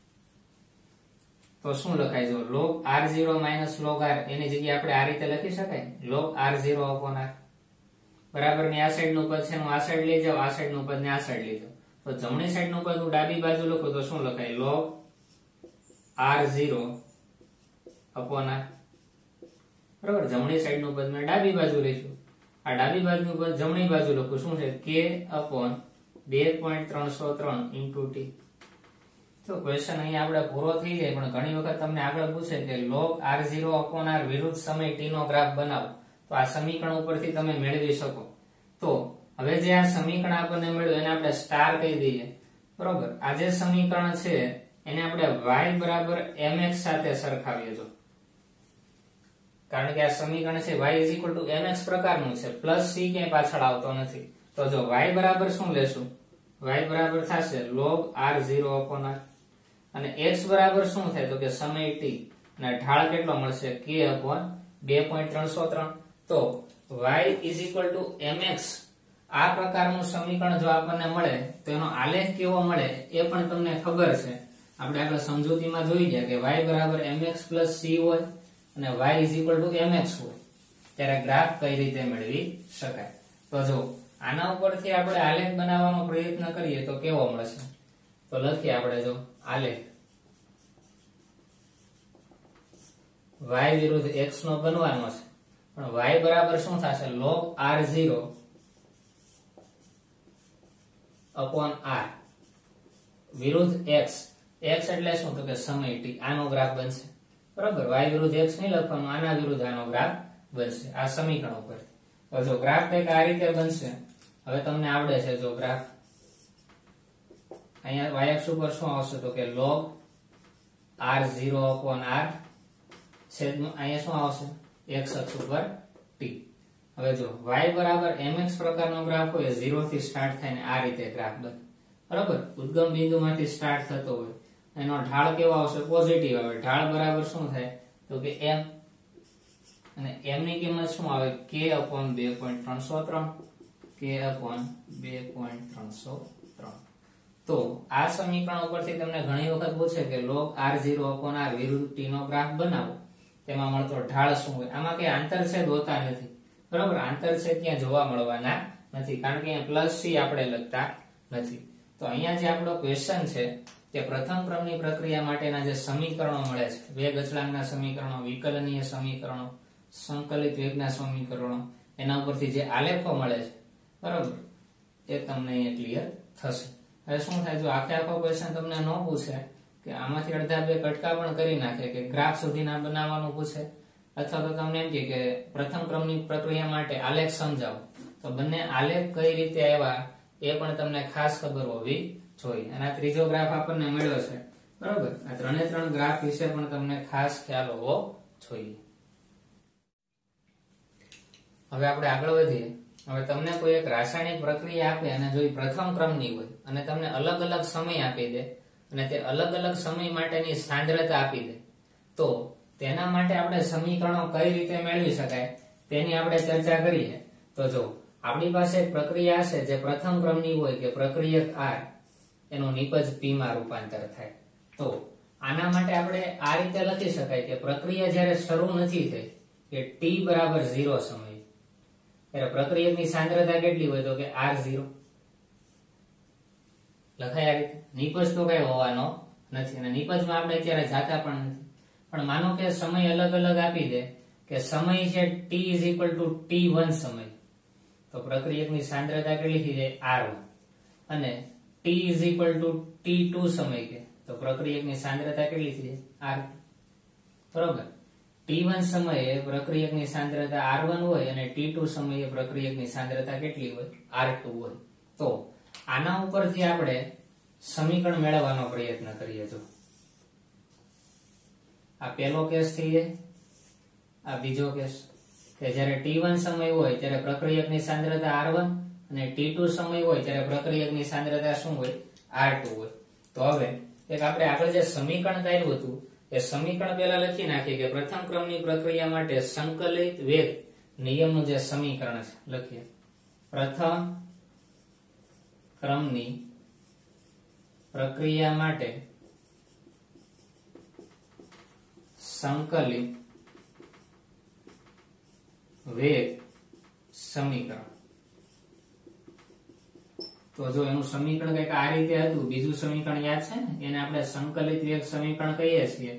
તો શું લખાય, જો log r zero minus log r એની જગ્યાએ આપણે આ રીતે લખી શકાય, log r zero upon r. બરાબર ની આ સાઈડ નું પદ છે હું આ સાઈડ લઈ જાઉં, આ સાઈડ નું પદ ને આ સાઈડ લઈ જાઉં, તો તો જમણી સાઈડ નું પદ હું ડાબી બાજુ લખું તો શું લખાય? log r zero upon r. બરાબર, જમણી સાઈડ નું પદ મેં ડાબી બાજુ લઈશું. આ ડાબી બાજુનું પદ જમણી બાજુ લખું શું છે? k અપોન બે પોઈન્ટ ત્રણસો ત્રણ ઇન્ટુ ટી. તો ક્વેશ્ચન અહીંયા આપણે પૂરો થઈ જાય, પણ ઘણી વખત તમને આગળ પૂછે કે log r zero upon r વિરુદ્ધ સમય t નો ગ્રાફ બનાવો, તો આ સમીકરણ ઉપરથી તમે મેળવી શકો. તો હવે જે આ સમીકરણ આપણને મળ્યું એને આપણે સ્ટાર કહી દઈએ. બરોબર, આ જે સમીકરણ છે એને આપણે y બરાબર mx સાથે સરખાવીએ. જો કારણ કે આ સમીકરણ છે y is equal to mx પ્રકારનું છે, પ્લસ c ક્યાંય પાછળ આવતો નથી. તો જો y બરાબર શું લેશું? y બરાબર થશે log r zero upon r, અને x બરાબર શું થાય? તો કે સમય t, અને ઢાળ કેટલો મળશે? k upon બે પોઈન્ટ ત્રણસો ત્રણ. તો y is equal to mx આ પ્રકારનું સમીકરણ જો આપણને મળે તો એનો આલેખ કેવો મળે એ પણ તમને ખબર છે. આપણે આગળ સમજૂતીમાં જોઈ ગયા કે y બરાબર mx plus c હોય અને y is equal to mx હોય, ત્યારે ગ્રાફ કઈ રીતે મેળવી શકાય? તો જો આના ઉપરથી આપણે આલેખ બનાવવાનો પ્રયત્ન કરીએ તો કેવો મળશે? તો લખીએ આપણે, જો આલેખ y વિરુદ્ધ x નો બનવાનો છે, પણ y બરાબર શું થશે? log r zero upon r વિરુદ્ધ x. x એટલે શું? તો કે સમય t. આનો ગ્રાફ બનશે. બરાબર, y વિરુદ્ધ x નહીં લખવાનું, આના વિરુદ્ધ આનો ગ્રાફ બનશે આ સમીકરણ ઉપર. તો જો ગ્રાફ કંઈક આ રીતે બનશે. હવે તમને આવડે છે, જો ગ્રાફ અહીંયા y અક્ષ ઉપર શું આવશે? તો કે log r zero upon r છેદમાં અહીંયા શું આવશે? x અક્ષ ઉપર t. હવે જો y બરાબર mx પ્રકારનો ગ્રાફ હોય, ઝીરો થી સ્ટાર્ટ થાય ને આ રીતે ગ્રાફ બને. બરાબર, ઉદ્ગમ બિંદુમાંથી સ્ટાર્ટ થતો હોય, એનો ઢાળ કેવો આવશે? પોઝિટિવ આવે. ઢાળ બરાબર શું થાય? તો કે m, અને m ની કિંમત શું આવે? k upon બે પોઈન્ટ ત્રણસો ત્રણ. k upon બે પોઈન્ટ ત્રણસો ત્રણ. તો આ સમીકરણ ઉપરથી તમને ઘણી વખત પૂછે કે log r zero upon r વિરુદ્ધ t નો ગ્રાફ બનાવો, તેમાં મળતો ઢાળ શું હોય? આમાં કઈ આંતરછેદ હોતા નથી. બરાબર, આંતરછેદ ત્યાં જોવા મળવાના નથી, કારણ કે અહીંયા પ્લસ c આપણે લખતા નથી. તો અહીંયા જે આપણો ક્વેશ્ચન છે કે પ્રથમ ક્રમની પ્રક્રિયા માટેના જે સમીકરણો મળે છે, વેગ અચળાંકના સમીકરણો, વિકલનીય સમીકરણો, સંકલિત વેગના સમીકરણો, એના ઉપરથી જે આલેખો મળે છે, બરાબર, એ તમને અહીંયા ક્લિયર થશે. હવે શું થાય? જો આખે આખો ક્વેશ્ચન તમને ન પૂછે કે આમાંથી અડધા બે કટકા પણ કરી નાખે કે ગ્રાફ સુધીના બનાવવાનું પૂછે, અથવા તો તમને એમ કે પ્રથમ ક્રમની પ્રક્રિયા માટે આલેખ સમજાવો, તો બંને આલેખ કઈ રીતે આવ્યા એ પણ તમને ખાસ ખબર હોવી જોઈએ. અને આ ત્રીજો ગ્રાફ આપણને મળ્યો છે. બરોબર, આ ત્રણે ત્રણ ગ્રાફ વિશે પણ તમને ખાસ ખ્યાલ હોવો જોઈએ. હવે આપણે આગળ વધીએ. હવે તમને કોઈ એક રાસાયણિક પ્રક્રિયા આપે અને જો પ્રથમ ક્રમની હોય અને તમને અલગ અલગ સમય આપી દે અને તે અલગ અલગ સમય માટેની સાંદ્રતા આપી દે, તો તેના માટે આપણે સમીકરણો કઈ રીતે મેળવી શકાય તેની આપણે ચર્ચા કરીએ. તો જો આપણી પાસે એક પ્રક્રિયા છે જે પ્રથમ ક્રમની હોય કે પ્રક્રિયક R, એનું નિપજ P માં રૂપાંતર થાય. તો આના માટે આપણે આ રીતે લખી શકાય કે પ્રક્રિયા જ્યારે શરૂ નથી થઈ કે t બરાબર ઝીરો સમય, ત્યારે પ્રક્રિયકની સાંદ્રતા કેટલી હોય? તો કે આર ઝીરો લખાય આ રીતે. નિપજ તો કઈ હોવાનો નથી અને નિપજમાં આપણે અત્યારે જાતા પણ નથી. પણ માનો કે સમય અલગ અલગ આપી દે કે સમય છે t is equal to t one સમય, તો પ્રક્રિયકની સાંદ્રતા કેટલી થઈ જાય? R one. અને t is equal to t two સમય કે તો પ્રક્રિયકની સાંદ્રતા કેટલી થઈ જાય? R two. બરોબર, ટી વન સમયે પ્રક્રિયકની સાંદ્રતા આર વન હોય અને ટી ટુ સમયે પ્રક્રિયકની સાંદ્રતા કેટલી હોય? આર ટુ હોય. તો આના ઉપરથી આપણે સમીકરણ મેળવવાનો પ્રયત્ન કરીએ. જો આ પહેલો કેસ થઈ જાય, આ બીજો કેસ કે જ્યારે ટી વન સમય હોય ત્યારે પ્રક્રિયકની સાંદ્રતા આર વન અને ટી ટુ સમય હોય ત્યારે પ્રક્રિયકની સાંદ્રતા શું હોય? આર ટુ હોય. તો હવે એક આપણે આગળ જે સમીકરણ કાઢ્યું હતું એ સમીકરણ પહેલા લખી નાખીએ કે પ્રથમ ક્રમની પ્રક્રિયા માટે સંકલિત વેગ નિયમનું જે સમીકરણ છે લખીએ. પ્રથમ ક્રમની પ્રક્રિયા માટે સંકલિત વેગ સમીકરણ. તો જો એનું સમીકરણ કંઈક આ રીતે હતું. બીજું સમીકરણ યાદ છે ને, એને આપણે સંકલિત વેગ સમીકરણ કહીએ છીએ.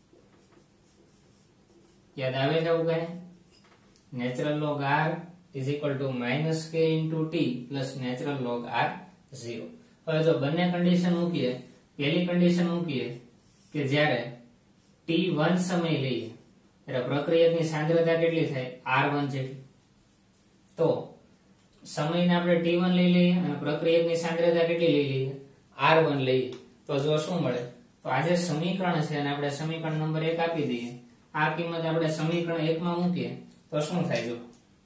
યાદ આવે છે એવું કઈ? Natural log r is equal to minus k into t plus natural log r zero. હવે જો બંને કન્ડિશન મૂકીએ, પહેલી કન્ડિશન મૂકીએ કે જ્યારે ટી વન સમય લઈએ ત્યારે પ્રક્રિયકની સાંદ્રતા કેટલી થાય? આર વન જેટલી. તો સમયને આપણે ટી વન લઈ લઈએ અને પ્રક્રિયકની સાંદ્રતા કેટલી લઈ લઈએ? આર વન લઈએ. તો જો શું મળે? તો આ જે સમીકરણ છે અને આપણે સમીકરણ નંબર એક આપી દઈએ. આ કિંમત આપણે સમીકરણ એક માં મૂકીએ તો શું થાય? જો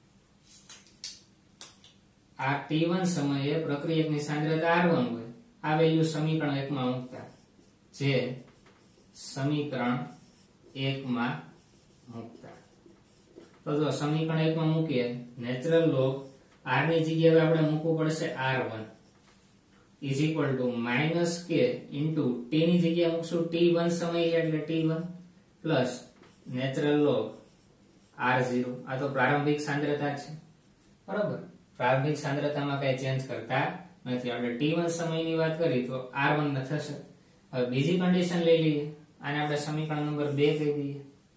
આ ટી વન સમયે પ્રક્રિયકની સાંદ્રતા આર વન હોય, આ વેલ્યુ સમીકરણ એક માં મૂકતા, જે સમીકરણ એક માં મૂકતા. તો જો સમીકરણ એક માં મૂકીએ, નેચરલ લોગ આર ની જગ્યાએ આપણે મૂકવું પડશે r one is equal to minus k into t ની જગ્યાએ મૂકશું ટી વન સમય એટલે t one plus natural log r zero. આ તો પ્રારંભિક સાંદ્રતા છે, બરોબર. પ્રારંભિક સાંદ્રતામાં કઈ ચેન્જ કરતા નથી. આપણે ટી વન સમયની વાત કરી તો આર વન ન થશે. હવે બીજી કન્ડિશન લઈ લઈએ, આને આપણે સમીકરણ નંબર બે કહી દઈએ.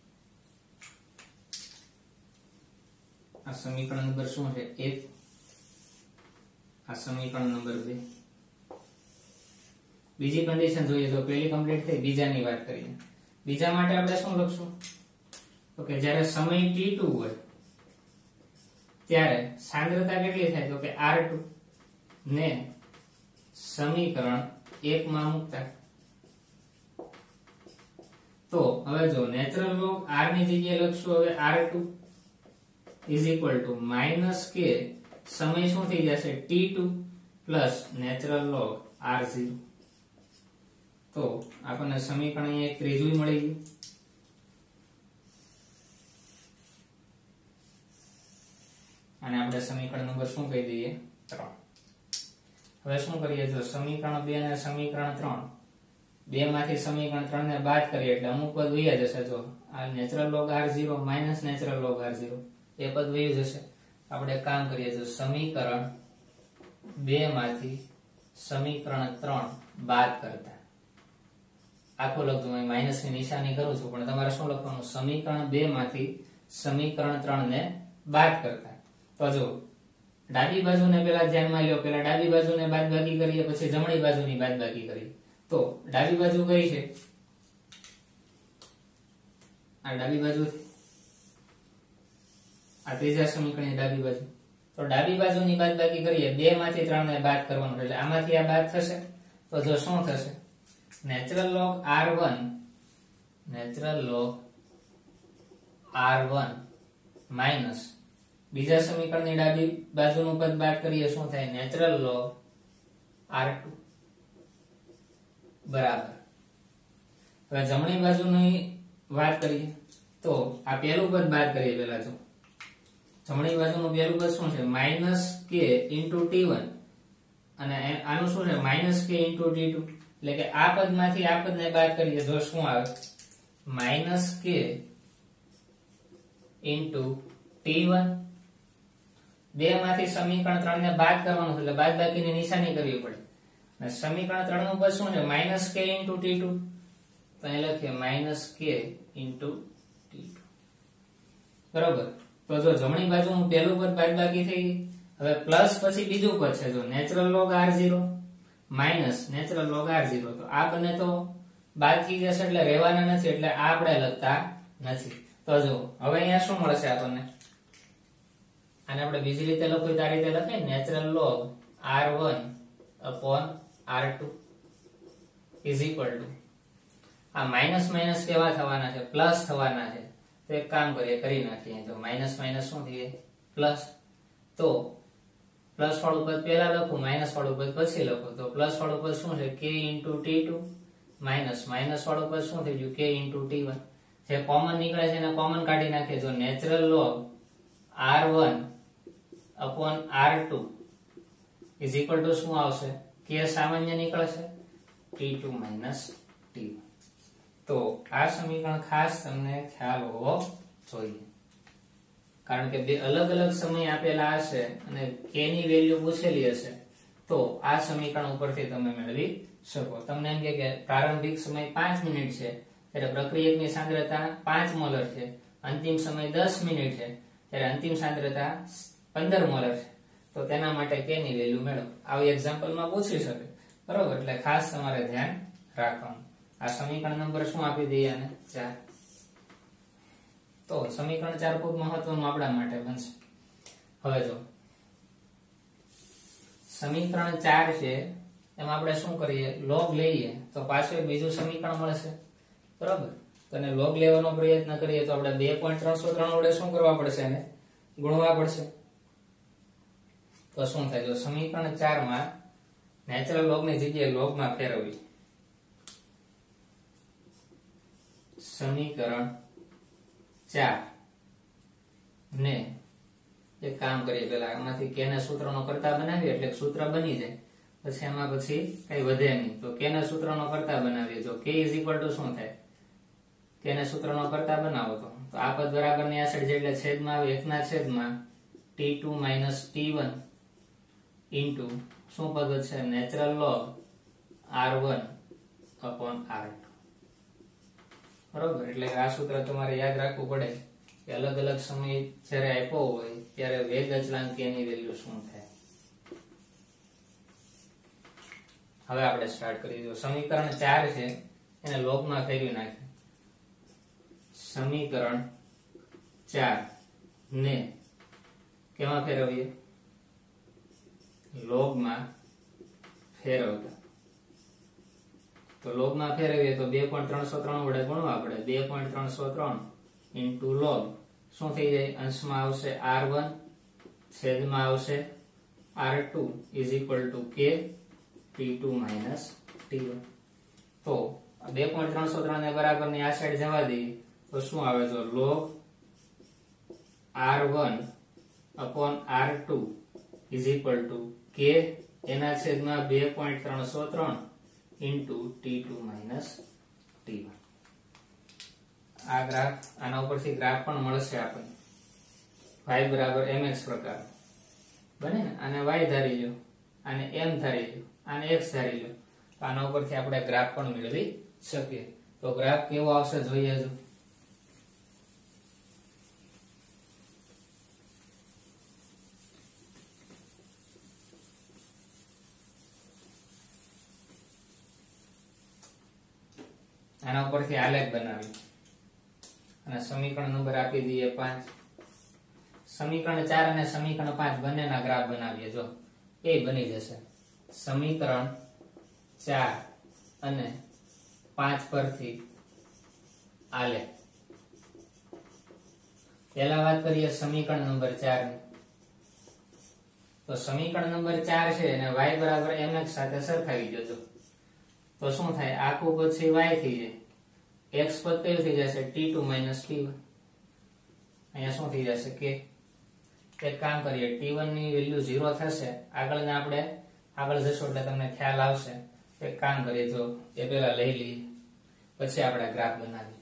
આ સમીકરણ નંબર શું છે? એક. આ સમીકરણ નંબર બે. બીજી કન્ડિશન જોઈએ તો પહેલી કમ્પ્લીટ થઈ, બીજાની વાત કરીએ. બીજા માટે આપણે શું લખશું? તો કે જ્યારે સમય ટી ટુ હોય ત્યારે સાંદ્રતા કેટલી થાય? તો કે આર ટુ ને સમીકરણ એક માં મૂકતા. તો હવે જો નેચરલ લોગ આર ની જગ્યાએ લખશું હવે r two is equal to minus k સમય શું થઈ જશે? T two plus natural log r zero. તો આપણને સમીકરણ એક ત્રીજું મળી ગયું. અને આપણે સમીકરણ નંબર શું કહી દઈએ? ત્રણ. હવે શું કરીએ? જો સમીકરણ બે અને સમીકરણ ત્રણ, બે માંથી સમીકરણ ત્રણ ને બાદ કરીએ એટલે અમુક પદ વયા જશે. જો આ natural log r zero minus natural log r zero એ પદ વયું જશે. આપણે એક કામ કરીએ, જો સમીકરણ બે માંથી સમીકરણ ત્રણ બાદ કરતા, આખું લખતું હું માઇનસ ની નિશાની કરું છું, પણ તમારે શું લખવાનું? સમીકરણ બે માંથી સમીકરણ ત્રણ ને બાદ કરતા. તો જો ડાબી બાજુને પેલા ધ્યાનમાં લ્યો, પેલા ડાબી બાજુને બાદબાકી કરીએ, પછી જમણી બાજુની બાદબાકી કરીએ. તો ડાબી બાજુ કઈ છે? આ ડાબી બાજુ, આ ત્રીજા સમીકરણની ડાબી બાજુ. તો ડાબી બાજુની બાદબાકી કરીએ, બે માંથી ત્રણ ને બાદ કરવાનું, એટલે આમાંથી આ બાદ થશે. તો જો શું થશે? Natural log r one natural log r one minus બીજા સમીકરણની ડાબી બાજુનું પદ બાદ કરીએ, શું થાય? નેચરલ લોગ આર ટુ બરાબર. હવે જમણી બાજુની વાત કરીએ તો આ પહેલું પદ બાદ કરીએ. પેલા જો જમણી બાજુનું પહેલું પદ શું છે? Minus k into t one, અને આનું શું છે? Minus k into t two. એટલે કે આ પદ માંથી આ પદ ને બાદ કરીએ, જો શું આવે? Minus k into t one. બે માંથી સમીકરણ ત્રણ ને બાદ કરવાનું, એટલે બાદ બાકીની નિશાની કરવી પડે. અને સમીકરણ ત્રણ નું પદ શું છે? Minus k into t two. તો અહીં લખીએ minus k into t two. બરોબર. તો જો જમણી બાજુનું પહેલું પદ બાદ બાકી થઈ ગઈ. હવે પ્લસ પછી બીજું પદ છે, જો natural log r zero minus natural log r zero. તો આ બંને તો બાદ થઈ જશે એટલે રહેવાના નથી, એટલે આ આપણે લખતા નથી. તો જો હવે અહીંયા શું મળશે આપણને? આને આપણે બીજી રીતે લખવું તો આ રીતે લખાય, natural log r one upon r two is equal to, આ માઇનસ માઇનસ કેવા થવાના છે? પ્લસ થવાના છે. તો એક કામ કરીએ, કરી નાખીએ. તો માઇનસ માઇનસ શું થઈ જાય? પ્લસ. તો પ્લસ વાળું પદ પહેલા લખું, માઇનસ વાળું પદ પછી લખું. તો પ્લસ વાળું પદ શું છે? K into t two minus minus વાળું પદ શું થઈ ગયું? K into t one. જે કોમન નીકળે છે એને કોમન કાઢી નાખીએ. જો natural log r one upon r two is equal to શું આવશે? કે સામાન્ય નીકળશે t two minus t one. તો આ સમીકરણ ખાસ તમને ખ્યાલ હોવો જોઈએ, કારણ કે બે અલગ અલગ સમય આપેલા હશે અને કે ની વેલ્યુ પૂછેલી હશે, તો આ સમીકરણ ઉપરથી તમે મેળવી શકો. તમને એમ કે પ્રારંભિક સમય પાંચ મિનિટ છે ત્યારે પ્રક્રિયકની સાંદ્રતા પાંચ મોલર છે, અંતિમ સમય દસ મિનિટ છે ત્યારે અંતિમ સાંદ્રતા પંદર મોલર છે, તો તેના માટે કે ની વેલ્યુ મેળવો. આવી એક્ઝામ્પલમાં પૂછી શકે, બરોબર? એટલે ખાસ તમારે ધ્યાન રાખવાનું. આ સમીકરણ નંબર શું આપી દઈએ આને? ચાર. તો સમીકરણ ચાર ખૂબ મહત્વનું આપણા માટે બનશે. હવે જો સમીકરણ ચાર છે એમાં આપણે શું કરીએ, લોગ લઈએ તો પાછું બીજું સમીકરણ મળશે, બરોબર? તો એને લોગ લેવાનો પ્રયત્ન કરીએ તો આપણે બે પોઈન્ટ ત્રણસો ત્રણ વડે શું કરવા પડશે, એને ગુણવા પડશે. તો શું થાય, જો સમીકરણ ચાર માં નેચરલ લોગ ની જગ્યાએ લોગ માં ફેરવવી, સમીકરણ ચાર ને એક કામ કરીએ, પેલા આમાંથી કે ના સૂત્રનો કરતા બનાવીએ એટલે સૂત્ર બની જાય, પછી એમાં પછી કઈ વધે નહીં. તો કે ના સૂત્રનો કરતા બનાવીએ, જો k ઇઝ ઇક્વલ ટુ શું થાય, કે ના સૂત્રનો કરતા બનાવો તો તો આ પદ બરાબર ની આ સાઈડ એટલે છેદમાં આવે, એકના છેદમાં t two minus t one into શું પદ છે, natural log r one upon r two, બરોબર? એટલે આ સૂત્ર તમારે યાદ રાખવું પડે કે અલગ અલગ સમય જ્યારે આપ્યો હોય ત્યારે વેગ અચળાંક k ની વેલ્યુ શું થાય. હવે આપણે સ્ટાર્ટ કરી દો. સમીકરણ ચાર છે એને લોગમાં ફેરવી નાખીએ. સમીકરણ ચાર ને કેમાં ફેરવીએ, લોગમાં ફેરવતા. તો લોગમાં ફેરવીએ તો બે પોઈન્ટ ત્રણસો ત્રણ વડે ગુણવા પડે. બે પોઈન્ટ ત્રણસો ત્રણ ઇન્ટુ લોગ શું થઈ જાય, અંશમાં આવશે આર વન, છેદમાં આવશે r two is equal to k t two minus t one. તો બે પોઈન્ટ ત્રણસો ત્રણ ને બરાબર ની આ સાઈડ જવા દઈએ તો શું આવે, તો log r one upon r two is equal to k એના છેદમાં બે પોઈન્ટ ત્રણસો ત્રણ into t two minus t one. આ ગ્રાફ, આના ઉપરથી ગ્રાફ પણ મળશે આપણને, y બરાબર mx પ્રકાર બને ને. આને y ધારી લો, આને m ધારી લો, આને x ધારી લો, તો આના ઉપરથી આપણે ગ્રાફ પણ મેળવી શકીએ. તો ગ્રાફ કેવો આવશે જોઈએ. જો આના ઉપરથી આલેખ બનાવી અને સમીકરણ નંબર આપી દઈએ પાંચ. સમીકરણ ચાર અને સમીકરણ પાંચ બંનેના ગ્રાફ બનાવીએ. જો એ બની જશે સમીકરણ ચાર અને પાંચ પરથી આલેખ. પહેલા વાત કરીએ સમીકરણ નંબર ચાર ની. તો સમીકરણ નંબર ચાર છે અને y બરાબર mx સાથે સરખાવી દેજો તો શું થાય, આખું પછી y થઈ જાય, x પદ કયું થઈ જશે, t two minus t one. અહીંયા શું થઈ જશે, કે એક કામ કરીએ, ટી વન ની વેલ્યુ ઝીરો થશે. આગળ ને આપણે આગળ જશો એટલે તમને ખ્યાલ આવશે. એક કામ કરીએ, જો એ પેલા લઈ લઈએ પછી આપણે ગ્રાફ બનાવીએ.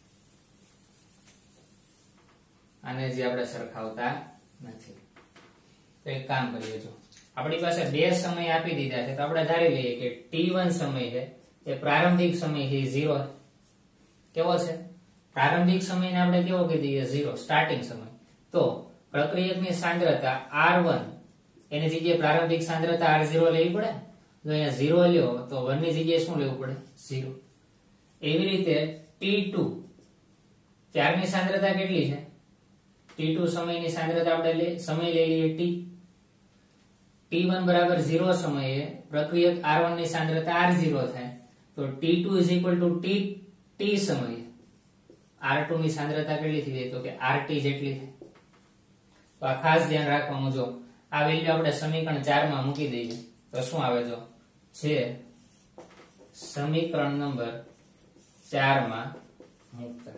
આને જે આપણે સરખાવતા નથી. તો એક કામ કરીએ, જો આપણી પાસે બે સમય આપી દીધા છે તો આપણે ધારી લઈએ કે ટી વન સમય છે એ પ્રારંભિક સમય છે ઝીરો. કેવો છે પ્રારંભિક સમયને આપણે કેવો કહી દઈએ, ઝીરો, સ્ટાર્ટિંગ સમય. તો પ્રક્રિયકની સાંદ્રતા આર વન એની જગ્યાએ પ્રારંભિક સાંદ્રતા આર ઝીરો લેવી પડે. જો અહીંયા ઝીરો લ્યો તો વન ની જગ્યાએ શું લેવું પડે, ઝીરો. એવી રીતે ટી ટુ ત્યારની સાંદ્રતા કેટલી છે, ટી ટુ સમયની સાંદ્રતા આપણે સમય લઈ લઈએ ટી. ટી વન બરાબર ઝીરો સમયે પ્રક્રિયક આર વન ની સાંદ્રતા આર ઝીરો થાય તો t two is equal to t t સમયે આર ટુ ની સાંદ્રતા કેટલી થઈ જાય, તો કે આર ટી જેટલી થાય. તો આ ખાસ ધ્યાન રાખવાનું. જો આ વેલ્યુ આપણે સમીકરણ ચાર માં મૂકી દઈએ તો શું આવે, જો છે સમીકરણ નંબર ચાર માં મૂકતા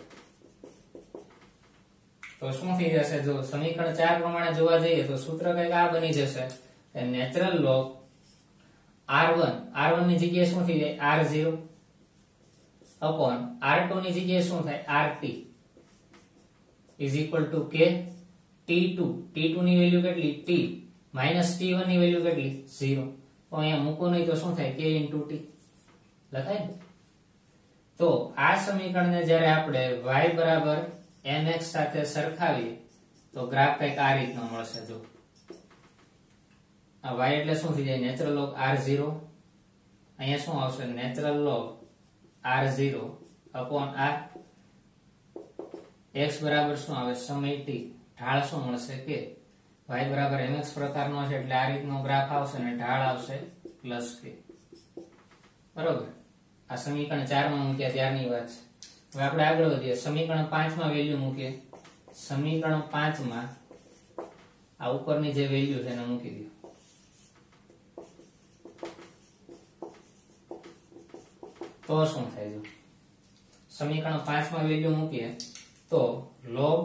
તો શું થઈ જશે, જો સમીકરણ ચાર પ્રમાણે જોવા જઈએ તો સૂત્ર કઈક આ બની જશે, natural log r one r one ની જગ્યાએ શું થઈ જાય, r zero upon r two ની જગ્યાએ શું થાય, r t is equal to k t two. T two ની વેલ્યુ કેટલી, ટી માઇનસ ટી વન ની વેલ્યુ કેટલી, ઝીરો. તો અહીંયા મૂકો નહીં તો શું થાય કે ઇન્ટુ ટી લખાય ને. તો આ સમીકરણને જ્યારે આપણે y બરાબર mx સાથે સરખાવીએ તો ગ્રાફ કંઈક આ રીતનો મળશે. જો આ y એટલે શું થઈ જાય નેચરલ લોગ આર ઝીરો, અહીંયા શું આવશે natural log r zero upon r. x બરાબર શું આવે સમય t, ઢાળ શું મળશે કે y બરાબર mx પ્રકારનો છે એટલે આ રીતનો ગ્રાફ આવશે અને ઢાળ આવશે પ્લસ કે. બરોબર, આ સમીકરણ ચાર માં મૂક્યા ત્યારની વાત છે. હવે આપણે આગળ વધીએ, સમીકરણ પાંચ માં વેલ્યુ મૂકીએ. સમીકરણ પાંચ માં આ ઉપરની જે વેલ્યુ છે એને મૂકી દો. તો શું થાય જો સમીકરણ પાંચ માં વેલ્યુ મૂકીએ તો log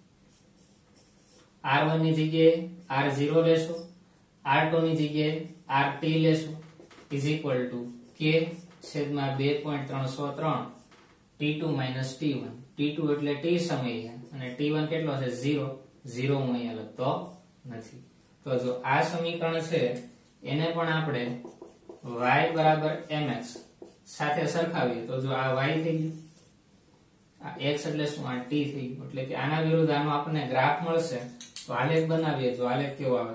આર વન ની જગ્યાએ આર ઝીરો લેશું, આર ટુ ની જગ્યાએ આર ટી લેશું ઇઝ ઇક્વલ ટુ કે છેદમાં બે પોઈન્ટ ત્રણસો ત્રણ t two minus t one. T two એટલે ટી સમય છે અને ટી વન કેટલો છે ઝીરો. ઝીરો હું અહીંયા લખતો નથી. તો જો આ સમીકરણ છે એને પણ આપણે y બરાબર mx સાથે સરખાવીએ તો જો આ y થઈ ગયું, આ x એટલે શું આ t થઈ ગયું. એટલે કે આના વિરુદ્ધ આનો આપણને ગ્રાફ મળશે. તો આલેખ બનાવીએ. જો આલેખ કેવો આવે,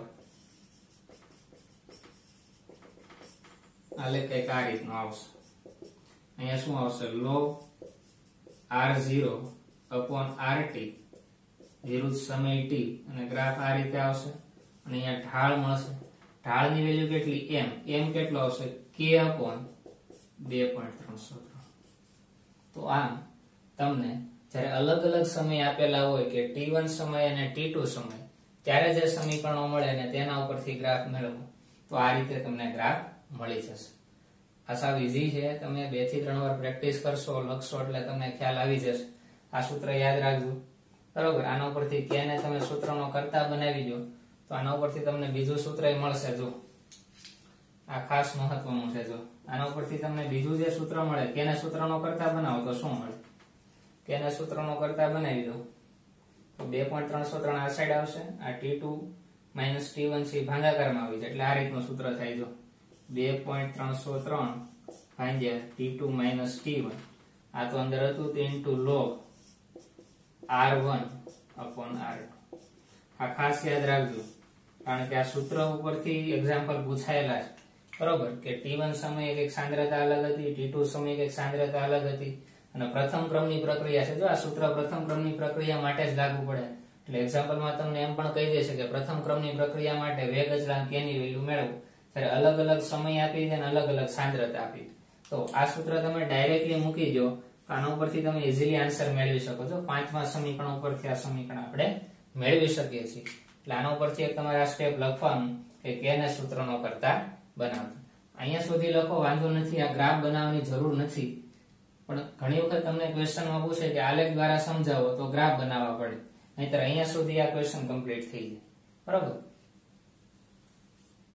આલેખ કઈક આ રીતનો આવશે. અહીંયા શું આવશે log r zero upon rt વિરુદ્ધ સમય t અને ગ્રાફ આ રીતે આવશે અને અહીંયા ઢાળ મળશે. ઢાળની વેલ્યુ કેટલી m, m કેટલો આવશે k upon બે પોઈન્ટ ત્રણસો ત્રણ. તો આમ તમને જ્યારે અલગ અલગ સમય આપેલા હોય કે ટી વન સમય અને ટી ટુ સમય ત્યારે જે સમીકરણો મળે ને તેના ઉપરથી ગ્રાફ મેળવો તો આ રીતે તમને ગ્રાફ મળી જશે. આ સાવ ઈઝી છે. તમે બે થી ત્રણ વાર પ્રેક્ટિસ કરશો, લખશો એટલે તમને ખ્યાલ આવી જશે. આ સૂત્ર યાદ રાખજો. બરોબર, આના ઉપરથી કે ને તમે સૂત્રનો કરતા બનાવી દો તો આના ઉપરથી તમને બીજું સૂત્ર મળશે. જો આ ખાસ મહત્વનું છે. જો આના ઉપરથી તમને બીજું જે સૂત્ર મળે કે ને સૂત્રનો કરતા બનાવો તો શું મળે, કે ને સૂત્રનો કરતા બનાવી દો તો બે પોઈન્ટ ત્રણસો ત્રણ આ સાઈડ આવશે, આ t two minus t one છે ભાગાકારમાં આવી જાય એટલે આ રીતનું સૂત્ર થાય. જો બે પોઈન્ટ ત્રણસો ત્રણ ભાગ્યા t two minus t one, આ તો અંદર હતું તે into log r one upon r two. આ ખાસ યાદ રાખજો કારણ કે આ સૂત્ર ઉપરથી એક્ઝામ્પલ પૂછાયેલા છે. બરોબર, કે ટી વન સમયે એક સાંદ્રતા અલગ હતી, ટી ટુ સમયે એક સાંદ્રતા અલગ હતી અને પ્રથમ ક્રમની પ્રક્રિયા છે. જો આ સૂત્ર પ્રથમ ક્રમની પ્રક્રિયા માટે જ લાગુ પડે. એટલે એક્ઝામ્પલમાં તમને એમ પણ કહી દેશે કે પ્રથમ ક્રમની પ્રક્રિયા માટે વેગ અચળાંક k ની વેલ્યુ મેળવો. ત્યારે અલગ અલગ સમય આપી દે અને અલગ અલગ સાંદ્રતા આપી. તો આ સૂત્ર તમે ડાયરેક્ટલી મૂકી દો, આના ઉપરથી તમે ઇઝીલી આન્સર મેળવી શકો છો. પાંચમા સમીકરણ ઉપરથી આ સમીકરણ આપણે મેળવી શકીએ છીએ. એટલે આના ઉપરથી એક તમારે આ સ્ટેપ લખવાનું કે કે ને સૂત્રનો કરતા બનાવતા. અહીંયા સુધી લખો, વાંધો નથી. આ ગ્રાફ બનાવવાની જરૂર નથી, પણ ઘણી વખત તમને ક્વેશ્ચનમાં પૂછે કે આલેખ દ્વારા સમજાવો તો ગ્રાફ બનાવવા પડે, નહીતર અહીંયા સુધી આ ક્વેશ્ચન કમ્પ્લીટ થઈ જાય. બરોબર.